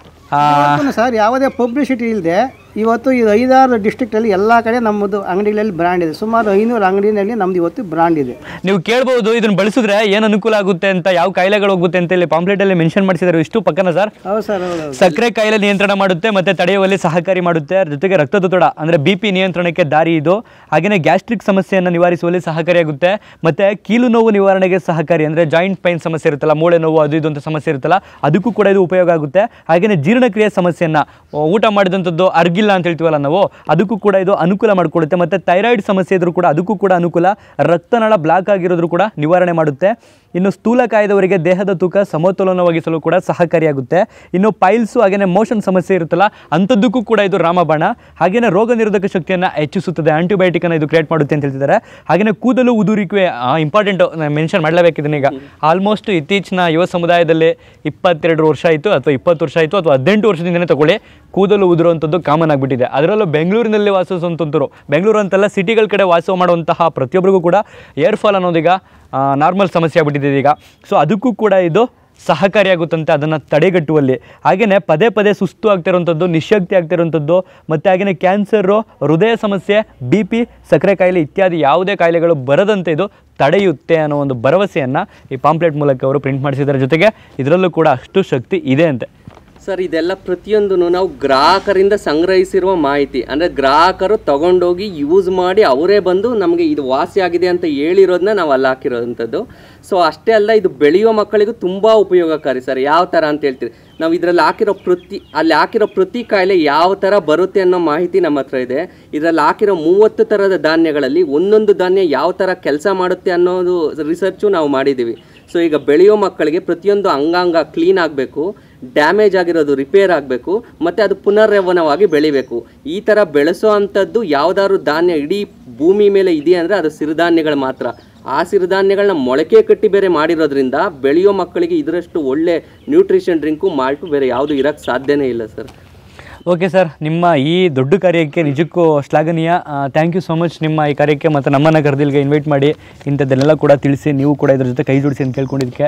Speaker 2: ಸರ್, ಯಾವುದೇ ಪಬ್ಲಿಸಿಟಿ ಇಲ್ಲದೆ ಇವತ್ತು ಇದು ಐದಾರು ಡಿಸ್ಟ್ರಿಕ್ಟಲ್ಲಿ ಎಲ್ಲ ಕಡೆ ನಮ್ಮದು ಅಂಗಡಿಗಳಲ್ಲಿ ಬ್ರ್ಯಾಂಡ್ ಇದೆ. ಸುಮಾರು ಐನೂರು ಅಂಗಡಿನಲ್ಲಿ ನಮ್ದು ಇವತ್ತು ಬ್ರ್ಯಾಂಡ್ ಇದೆ.
Speaker 1: ನೀವು ಕೇಳ್ಬೋದು ಇದನ್ನ ಬಳಸಿದ್ರೆ ಏನು ಅನುಕೂಲ ಆಗುತ್ತೆ ಅಂತ, ಯಾವ ಕಾಯಿಲೆಗಳು ಹೋಗುತ್ತೆ ಅಂತ ಇಲ್ಲಿ ಪಾಂಪ್ಲೆಟ್ ಅಲ್ಲಿ ಮೆನ್ಷನ್ ಮಾಡಿಸಿದ್ದಾರೆ. ಇಷ್ಟು ಪಕ್ಕನ ಸರ್?
Speaker 2: ಹೌದು ಸರ್.
Speaker 1: ಸಕ್ಕರೆ ಕಾಯಿಲೆ ನಿಯಂತ್ರಣ ಮಾಡುತ್ತೆ, ಮತ್ತೆ ತಡೆಯುವಲ್ಲಿ ಸಹಕಾರಿ ಮಾಡುತ್ತೆ, ಜೊತೆಗೆ ರಕ್ತದೊತ್ತಡ ಅಂದ್ರೆ ಬಿ ಪಿ ನಿಯಂತ್ರಣಕ್ಕೆ ದಾರಿ ಇದು. ಹಾಗೆಯೇ ಗ್ಯಾಸ್ಟ್ರಿಕ್ ಸಮಸ್ಯೆಯನ್ನು ನಿವಾರಿಸುವಲ್ಲಿ ಸಹಕಾರಿಯಾಗುತ್ತೆ, ಮತ್ತೆ ಕೀಲು ನೋವು ನಿವಾರಣೆಗೆ ಸಹಕಾರಿ, ಅಂದ್ರೆ ಜಾಯಿಂಟ್ ಪೈನ್ ಸಮಸ್ಯೆ ಇರುತ್ತಲ್ಲ, ಮೂಳೆ ನೋವು ಅದು ಇದು ಅಂತ ಸಮಸ್ಯೆ ಇರುತ್ತಲ್ಲ, ಅದಕ್ಕೂ ಕೂಡ ಇದು ಉಪಯೋಗ ಆಗುತ್ತೆ. ಹಾಗೆಯೇ ಜೀರ್ಣಕ್ರಿಯೆ ಸಮಸ್ಯೆಯನ್ನ, ಊಟ ಮಾಡಿದಂಥದ್ದು ಅರ್ಗಿಲ್ಲ ಅಂತ ಹೇಳ್ತೀವಲ್ಲ ನಾವು, ಅದಕ್ಕೂ ಕೂಡ ಇದು ಅನುಕೂಲ ಮಾಡಿಕೊಡುತ್ತೆ. ಮತ್ತೆ ಥೈರಾಯ್ಡ್ ಸಮಸ್ಯೆ ಇದ್ರೂ ಕೂಡ ಅದಕ್ಕೂ ಕೂಡ ಅನುಕೂಲ, ರಕ್ತನಾಳ ಬ್ಲಾಕ್ ಆಗಿರೋದ್ರೂ ಕೂಡ ನಿವಾರಣೆ ಮಾಡುತ್ತೆ. ಇನ್ನು ಸ್ಥೂಲಕಾಯದವರಿಗೆ ದೇಹದ ತೂಕ ಸಮತೋಲನವಾಗಿಸಲು ಕೂಡ ಸಹಕಾರಿಯಾಗುತ್ತೆ. ಇನ್ನು ಪೈಲ್ಸು ಹಾಗೆಯೇ ಮೋಷನ್ ಸಮಸ್ಯೆ ಇರುತ್ತಲ್ಲ, ಅಂಥದ್ದಕ್ಕೂ ಕೂಡ ಇದು ರಾಮಬಾಣ. ಹಾಗೆಯೇ ರೋಗ ನಿರೋಧಕ ಶಕ್ತಿಯನ್ನು ಹೆಚ್ಚಿಸುತ್ತದೆ, ಆಂಟಿಬಯೋಟಿಕ್ ಅನ್ನು ಇದು ಕ್ರಿಯೇಟ್ ಮಾಡುತ್ತೆ ಅಂತ ಹೇಳ್ತಿದ್ದಾರೆ. ಹಾಗೆಯೇ ಕೂದಲು ಉದುರಿಕೆ ಇಂಪಾರ್ಟೆಂಟ್ ಮೆನ್ಷನ್ ಮಾಡಲೇಬೇಕಿದ್ದೀನಿ. ಈಗ ಆಲ್ಮೋಸ್ಟ್ ಇತ್ತೀಚಿನ ಯುವ ಸಮುದಾಯದಲ್ಲಿ ಇಪ್ಪತ್ತೆರಡು ವರ್ಷ ಆಯಿತು ಅಥವಾ ಇಪ್ಪತ್ತು ವರ್ಷ ಆಯಿತು ಅಥವಾ ಹದಿನೆಂಟು ವರ್ಷದಿಂದನೇ ತಗೊಳ್ಳಿ, ಕೂದಲು ಉದುರುವಂಥದ್ದು ಕಾಮನ್ ಆಗಿಬಿಟ್ಟಿದೆ. ಅದರಲ್ಲೂ ಬೆಂಗಳೂರಿನಲ್ಲಿ ವಾಸಿಸುವಂಥವ್ರು, ಬೆಂಗಳೂರು ಅಂತಲ್ಲ ಸಿಟಿಗಳ ಕಡೆ ವಾಸ ಮಾಡುವಂತಹ ಪ್ರತಿಯೊಬ್ಬರಿಗೂ ಕೂಡ ಏರ್ ಫಾಲ್ ಅನ್ನೋದೀಗ ನಾರ್ಮಲ್ ಸಮಸ್ಯೆ ಆಗಿಬಿಟ್ಟಿದೆ ಈಗ. ಸೊ ಅದಕ್ಕೂ ಕೂಡ ಇದು ಸಹಕಾರಿಯಾಗುತ್ತಂತೆ ಅದನ್ನು ತಡೆಗಟ್ಟುವಲ್ಲಿ. ಹಾಗೆಯೇ ಪದೇ ಪದೇ ಸುಸ್ತು ಆಗ್ತಿರೋಂಥದ್ದು, ನಿಶಕ್ತಿ ಆಗ್ತಿರೋಂಥದ್ದು, ಮತ್ತು ಹಾಗೆಯೇ ಕ್ಯಾನ್ಸರು, ಹೃದಯ ಸಮಸ್ಯೆ, ಬಿ ಪಿ, ಸಕ್ಕರೆ ಕಾಯಿಲೆ ಇತ್ಯಾದಿ ಯಾವುದೇ ಕಾಯಿಲೆಗಳು ಬರದಂತೆ ಇದು ತಡೆಯುತ್ತೆ ಅನ್ನೋ ಒಂದು ಭರವಸೆಯನ್ನು ಈ ಪಾಂಪ್ಲೆಟ್ ಮೂಲಕ ಅವರು ಪ್ರಿಂಟ್ ಮಾಡಿಸಿದ್ದಾರೆ. ಜೊತೆಗೆ ಇದರಲ್ಲೂ ಕೂಡ ಅಷ್ಟು ಶಕ್ತಿ ಇದೆ ಅಂತೆ.
Speaker 3: ಸರ್, ಇದೆಲ್ಲ ಪ್ರತಿಯೊಂದು ನಾವು ಗ್ರಾಹಕರಿಂದ ಸಂಗ್ರಹಿಸಿರುವ ಮಾಹಿತಿ, ಅಂದರೆ ಗ್ರಾಹಕರು ತಗೊಂಡೋಗಿ ಯೂಸ್ ಮಾಡಿ ಅವರೇ ಬಂದು ನಮಗೆ ಇದು ವಾಸಿ ಆಗಿದೆ ಅಂತ ಹೇಳಿರೋದನ್ನ ನಾವು ಅಲ್ಲಿ ಹಾಕಿರೋವಂಥದ್ದು. ಸೊ ಅಷ್ಟೇ ಅಲ್ಲ, ಇದು ಬೆಳೆಯುವ ಮಕ್ಕಳಿಗೂ ತುಂಬ ಉಪಯೋಗಕಾರಿ ಸರ್. ಯಾವ ಥರ ಅಂತ ಹೇಳ್ತೀರಿ, ನಾವು ಇದರಲ್ಲಿ ಹಾಕಿರೋ ಪ್ರತಿ ಅಲ್ಲಿ ಹಾಕಿರೋ ಪ್ರತಿ ಕಾಯಿಲೆ ಯಾವ ಥರ ಬರುತ್ತೆ ಅನ್ನೋ ಮಾಹಿತಿ ನಮ್ಮ ಹತ್ರ ಇದೆ. ಇದರಲ್ಲಿ ಹಾಕಿರೋ ಮೂವತ್ತು ಥರದ ಧಾನ್ಯಗಳಲ್ಲಿ ಒಂದೊಂದು ಧಾನ್ಯ ಯಾವ ಥರ ಕೆಲಸ ಮಾಡುತ್ತೆ ಅನ್ನೋದು ರಿಸರ್ಚು ನಾವು ಮಾಡಿದ್ದೀವಿ. ಸೊ ಈಗ ಬೆಳೆಯೋ ಮಕ್ಕಳಿಗೆ ಪ್ರತಿಯೊಂದು ಅಂಗಾಂಗ ಕ್ಲೀನ್ ಆಗಬೇಕು, ಡ್ಯಾಮೇಜ್ ಆಗಿರೋದು ರಿಪೇರ್ ಆಗಬೇಕು, ಮತ್ತು ಅದು ಪುನರ್ಯೌವನವಾಗಿ ಬೆಳಿಬೇಕು. ಈ ಥರ ಬೆಳೆಸೋ ಅಂಥದ್ದು ಯಾವುದಾದ್ರು ಧಾನ್ಯ ಇಡೀ ಭೂಮಿ ಮೇಲೆ ಇದೆ ಅಂದರೆ ಅದು ಸಿರಿಧಾನ್ಯಗಳು ಮಾತ್ರ. ಆ ಸಿರಿಧಾನ್ಯಗಳನ್ನ ಮೊಳಕೆ ಕಟ್ಟಿ ಬೇರೆ ಮಾಡಿರೋದ್ರಿಂದ ಬೆಳೆಯೋ ಮಕ್ಕಳಿಗೆ ಇದರಷ್ಟು ಒಳ್ಳೆ ನ್ಯೂಟ್ರಿಷನ್ ಡ್ರಿಂಕು ಮಾಲ್ಟು ಬೇರೆ ಯಾವುದು ಇರೋಕ್ಕೆ ಸಾಧ್ಯನೇ ಇಲ್ಲ ಸರ್.
Speaker 1: ಓಕೆ ಸರ್, ನಿಮ್ಮ ಈ ದೊಡ್ಡ ಕಾರ್ಯಕ್ಕೆ ನಿಜಕ್ಕೂ ಶ್ಲಾಘನೀಯ. ಥ್ಯಾಂಕ್ ಯು ಸೋ ಮಚ್ ನಿಮ್ಮ ಈ ಕಾರ್ಯಕ್ಕೆ, ಮತ್ತು ನಮ್ಮನ್ನು ಕರೆದಿಲ್ಗೆ ಇನ್ವೈಟ್ ಮಾಡಿ ಇಂಥದ್ದನ್ನೆಲ್ಲ ಕೂಡ ತಿಳಿಸಿ, ನೀವು ಕೂಡ ಇದ್ರ ಜೊತೆ ಕೈ ಜೋಡಿಸಿ ಅಂತ ಕೇಳ್ಕೊಂಡಿದ್ದಕ್ಕೆ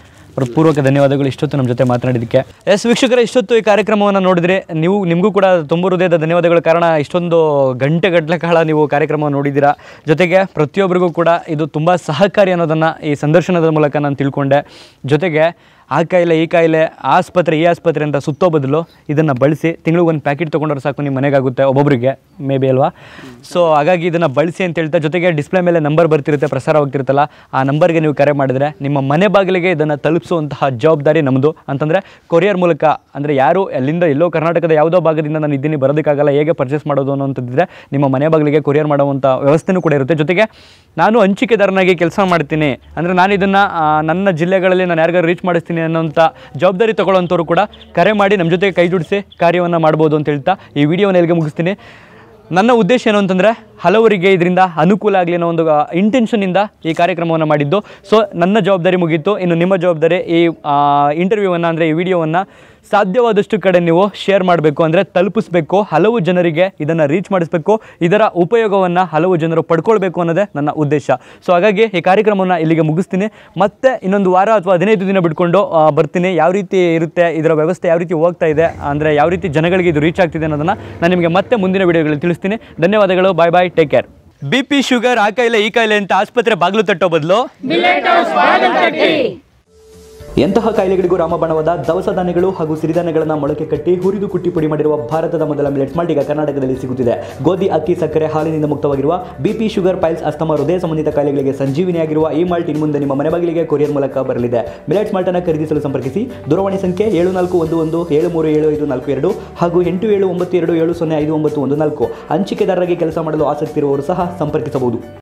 Speaker 1: ಪೂರ್ವಕ ಧನ್ಯವಾದಗಳು. ಇಷ್ಟೊತ್ತು ನಮ್ಮ ಜೊತೆ ಮಾತನಾಡಿದ್ದಕ್ಕೆ. ಎಸ್ ವೀಕ್ಷಕರ, ಇಷ್ಟೊತ್ತು ಈ ಕಾರ್ಯಕ್ರಮವನ್ನು ನೋಡಿದರೆ ನೀವು ನಿಮಗೂ ಕೂಡ ತುಂಬ ಹೃದಯದ ಧನ್ಯವಾದಗಳು. ಕಾರಣ ಇಷ್ಟೊಂದು ಗಂಟೆಗಟ್ಟಲೆ ಕಾಲ ನೀವು ಕಾರ್ಯಕ್ರಮವನ್ನು ನೋಡಿದ್ದೀರಾ. ಜೊತೆಗೆ ಪ್ರತಿಯೊಬ್ಬರಿಗೂ ಕೂಡ ಇದು ತುಂಬ ಸಹಕಾರಿ ಅನ್ನೋದನ್ನು ಈ ಸಂದರ್ಶನದ ಮೂಲಕ ನಾನು ತಿಳ್ಕೊಂಡೆ. ಜೊತೆಗೆ ಆ ಕಾಯಿಲೆ ಈ ಕಾಯಿಲೆ ಆಸ್ಪತ್ರೆ ಈ ಆಸ್ಪತ್ರೆ ಅಂತ ಸುತ್ತೋ ಬದಲು ಇದನ್ನು ಬಳಸಿ ತಿಂಗಳಿಗೆ ಒಂದು ಪ್ಯಾಕೆಟ್ ತೊಗೊಂಡ್ರೆ ಸಾಕು, ನಿಮ್ಮ ಮನೆಗಾಗುತ್ತೆ ಒಬ್ಬೊಬ್ಬರಿಗೆ ಮೇ ಬಿ ಅಲ್ವಾ. ಸೊ ಹಾಗಾಗಿ ಇದನ್ನು ಬಳಸಿ ಅಂತ ಹೇಳ್ತಾ, ಜೊತೆಗೆ ಡಿಸ್ಪ್ಲೇ ಮೇಲೆ ನಂಬರ್ ಬರ್ತಿರುತ್ತೆ, ಪ್ರಸಾರವಾಗ್ತಿರುತ್ತಲ್ಲ, ಆ ನಂಬರ್ಗೆ ನೀವು ಕರೆ ಮಾಡಿದರೆ ನಿಮ್ಮ ಮನೆ ಬಾಗಿಲಿಗೆ ಇದನ್ನು ತಲುಪಿಸುವಂತಹ ಜವಾಬ್ದಾರಿ ನಮ್ಮದು. ಅಂತಂದರೆ ಕೊರಿಯರ್ ಮೂಲಕ, ಅಂದರೆ ಯಾರು ಅಲ್ಲಿಂದ ಎಲ್ಲೋ ಕರ್ನಾಟಕದ ಯಾವುದೋ ಭಾಗದಿಂದ ನಾನು ಇದ್ದೀನಿ ಬರೋದಕ್ಕಾಗಲ್ಲ, ಹೇಗೆ ಪರ್ಚೇಸ್ ಮಾಡೋದು ಅನ್ನೋಂಥದ್ದಿದ್ರೆ ನಿಮ್ಮ ಮನೆ ಬಾಗಿಲಿಗೆ ಕೊರಿಯರ್ ಮಾಡುವಂಥ ವ್ಯವಸ್ಥೆನೂ ಕೂಡ ಇರುತ್ತೆ. ಜೊತೆಗೆ ನಾನು ಹಂಚಿಕೆದಾರನಾಗಿ ಕೆಲಸ ಮಾಡ್ತೀನಿ, ಅಂದರೆ ನಾನು ಇದನ್ನು ನನ್ನ ಜಿಲ್ಲೆಗಳಲ್ಲಿ ನಾನು ಯಾರಿಗಾರು ರೀಚ್ ಮಾಡಿಸ್ತೀನಿ ಅನ್ನೋಂಥ ಜವಾಬ್ದಾರಿ ತೊಗೊಳ್ಳೋಂಥವ್ರು ಕೂಡ ಕರೆ ಮಾಡಿ ನಮ್ಮ ಜೊತೆಗೆ ಕೈ ಜೋಡಿಸಿ ಕಾರ್ಯವನ್ನು ಮಾಡ್ಬೋದು ಅಂತ ಹೇಳ್ತಾ ಈ ವಿಡಿಯೋನ ಎಲ್ಲಿಗೆ ಮುಗಿಸ್ತೀನಿ. ನನ್ನ ಉದ್ದೇಶ ಏನು ಅಂತಂದರೆ ಹಲವರಿಗೆ ಇದರಿಂದ ಅನುಕೂಲ ಆಗಲಿ ಅನ್ನೋ ಒಂದು ಇಂಟೆನ್ಷನಿಂದ ಈ ಕಾರ್ಯಕ್ರಮವನ್ನು ಮಾಡಿದ್ದು. ಸೊ ನನ್ನ ಜವಾಬ್ದಾರಿ ಮುಗೀತು, ಇನ್ನು ನಿಮ್ಮ ಜವಾಬ್ದಾರಿ ಈ ಇಂಟರ್ವ್ಯೂವನ್ನು ಅಂದರೆ ಈ ವಿಡಿಯೋವನ್ನು ಸಾಧ್ಯವಾದಷ್ಟು ಕಡೆ ನೀವು ಶೇರ್ ಮಾಡಬೇಕು, ಅಂದರೆ ತಲುಪಿಸ್ಬೇಕು, ಹಲವು ಜನರಿಗೆ ಇದನ್ನು ರೀಚ್ ಮಾಡಿಸ್ಬೇಕು, ಇದರ ಉಪಯೋಗವನ್ನು ಹಲವು ಜನರು ಪಡ್ಕೊಳ್ಬೇಕು ಅನ್ನೋದೇ ನನ್ನ ಉದ್ದೇಶ. ಸೊ ಹಾಗಾಗಿ ಈ ಕಾರ್ಯಕ್ರಮವನ್ನು ಇಲ್ಲಿಗೆ ಮುಗಿಸ್ತೀನಿ. ಮತ್ತೆ ಇನ್ನೊಂದು ವಾರ ಅಥವಾ ಹದಿನೈದು ದಿನ ಬಿಟ್ಕೊಂಡು ಬರ್ತೀನಿ. ಯಾವ ರೀತಿ ಇರುತ್ತೆ, ಇದರ ವ್ಯವಸ್ಥೆ ಯಾವ ರೀತಿ ಹೋಗ್ತಾ ಇದೆ, ಅಂದರೆ ಯಾವ ರೀತಿ ಜನಗಳಿಗೆ ಇದು ರೀಚ್ ಆಗ್ತಿದೆ ಅನ್ನೋದನ್ನು ನಾನು ನಿಮಗೆ ಮತ್ತೆ ಮುಂದಿನ ವಿಡಿಯೋಗಳಲ್ಲಿ ತಿಳಿಸ್ತೀನಿ. ಧನ್ಯವಾದಗಳು. Bye bye, take care. B P, sugar, ಆ ಕಾಯಿಲೆ ಈ ಕಾಯಿಲೆ ಅಂತ ಆಸ್ಪತ್ರೆ ಬಾಗಿಲು ತಟ್ಟೋ ಬದಲು ಎಂತಹ ಕಾಯಿಲೆಗಳಿಗೂ ರಾಮಬಾಣವಾದ ದವಸ ಧಾನ್ಯಗಳು ಹಾಗೂ ಸಿರಿಧಾನ್ಯಗಳನ್ನು ಮೊಳಕೆ ಕಟ್ಟಿ ಹುರಿದು ಕುಟ್ಟಿ ಪುಡಿ ಮಾಡಿರುವ ಭಾರತದ ಮೊದಲ ಮಿಲೆಟ್ ಮಾಲ್ಟ್ ಈಗ ಕರ್ನಾಟಕದಲ್ಲಿ ಸಿಗುತ್ತಿದೆ. ಗೋಧಿ, ಅಕ್ಕಿ, ಸಕ್ಕರೆ, ಹಾಲಿನಿಂದ ಮುಕ್ತವಾಗಿರುವ ಬಿಪಿ, ಶುಗರ್, ಪೈಲ್ಸ್, ಅಸ್ತಮಾ, ಹೃದಯ ಸಂಬಂಧಿತ ಕಾಯಿಲೆಗಳಿಗೆ ಸಂಜೀವಿನಿಯಾಗಿರುವ ಈ ಮಾಲ್ಟ್ ಇನ್ನು ಮುಂದೆ ನಿಮ್ಮ ಮನೆ ಬಾಗಿಲಿಗೆ ಕೊರಿಯರ್ ಮೂಲಕ ಬರಲಿದೆ. ಮಿಲೆಟ್ಸ್ ಮಾಲ್ಟ್ ಅನ್ನು ಖರೀದಿಸಲು ಸಂಪರ್ಕಿಸಿ. ದೂರವಾಣಿ ಸಂಖ್ಯೆ ಏಳು ನಾಲ್ಕು ಒಂದು ಒಂದು ಏಳು ಮೂರು ಏಳು ಐದು ನಾಲ್ಕು ಎರಡು ಹಾಗೂ ಎಂಟು ಏಳು ಒಂಬತ್ತು ಎರಡು ಏಳು ಸೊನ್ನೆ ಐದು ಒಂಬತ್ತು ಒಂದು ನಾಲ್ಕು. ಹಂಚಿಕೆದಾರರಾಗಿ ಕೆಲಸ ಮಾಡಲು ಆಸಕ್ತಿ ಇರುವವರು ಸಹ ಸಂಪರ್ಕಿಸಬಹುದು.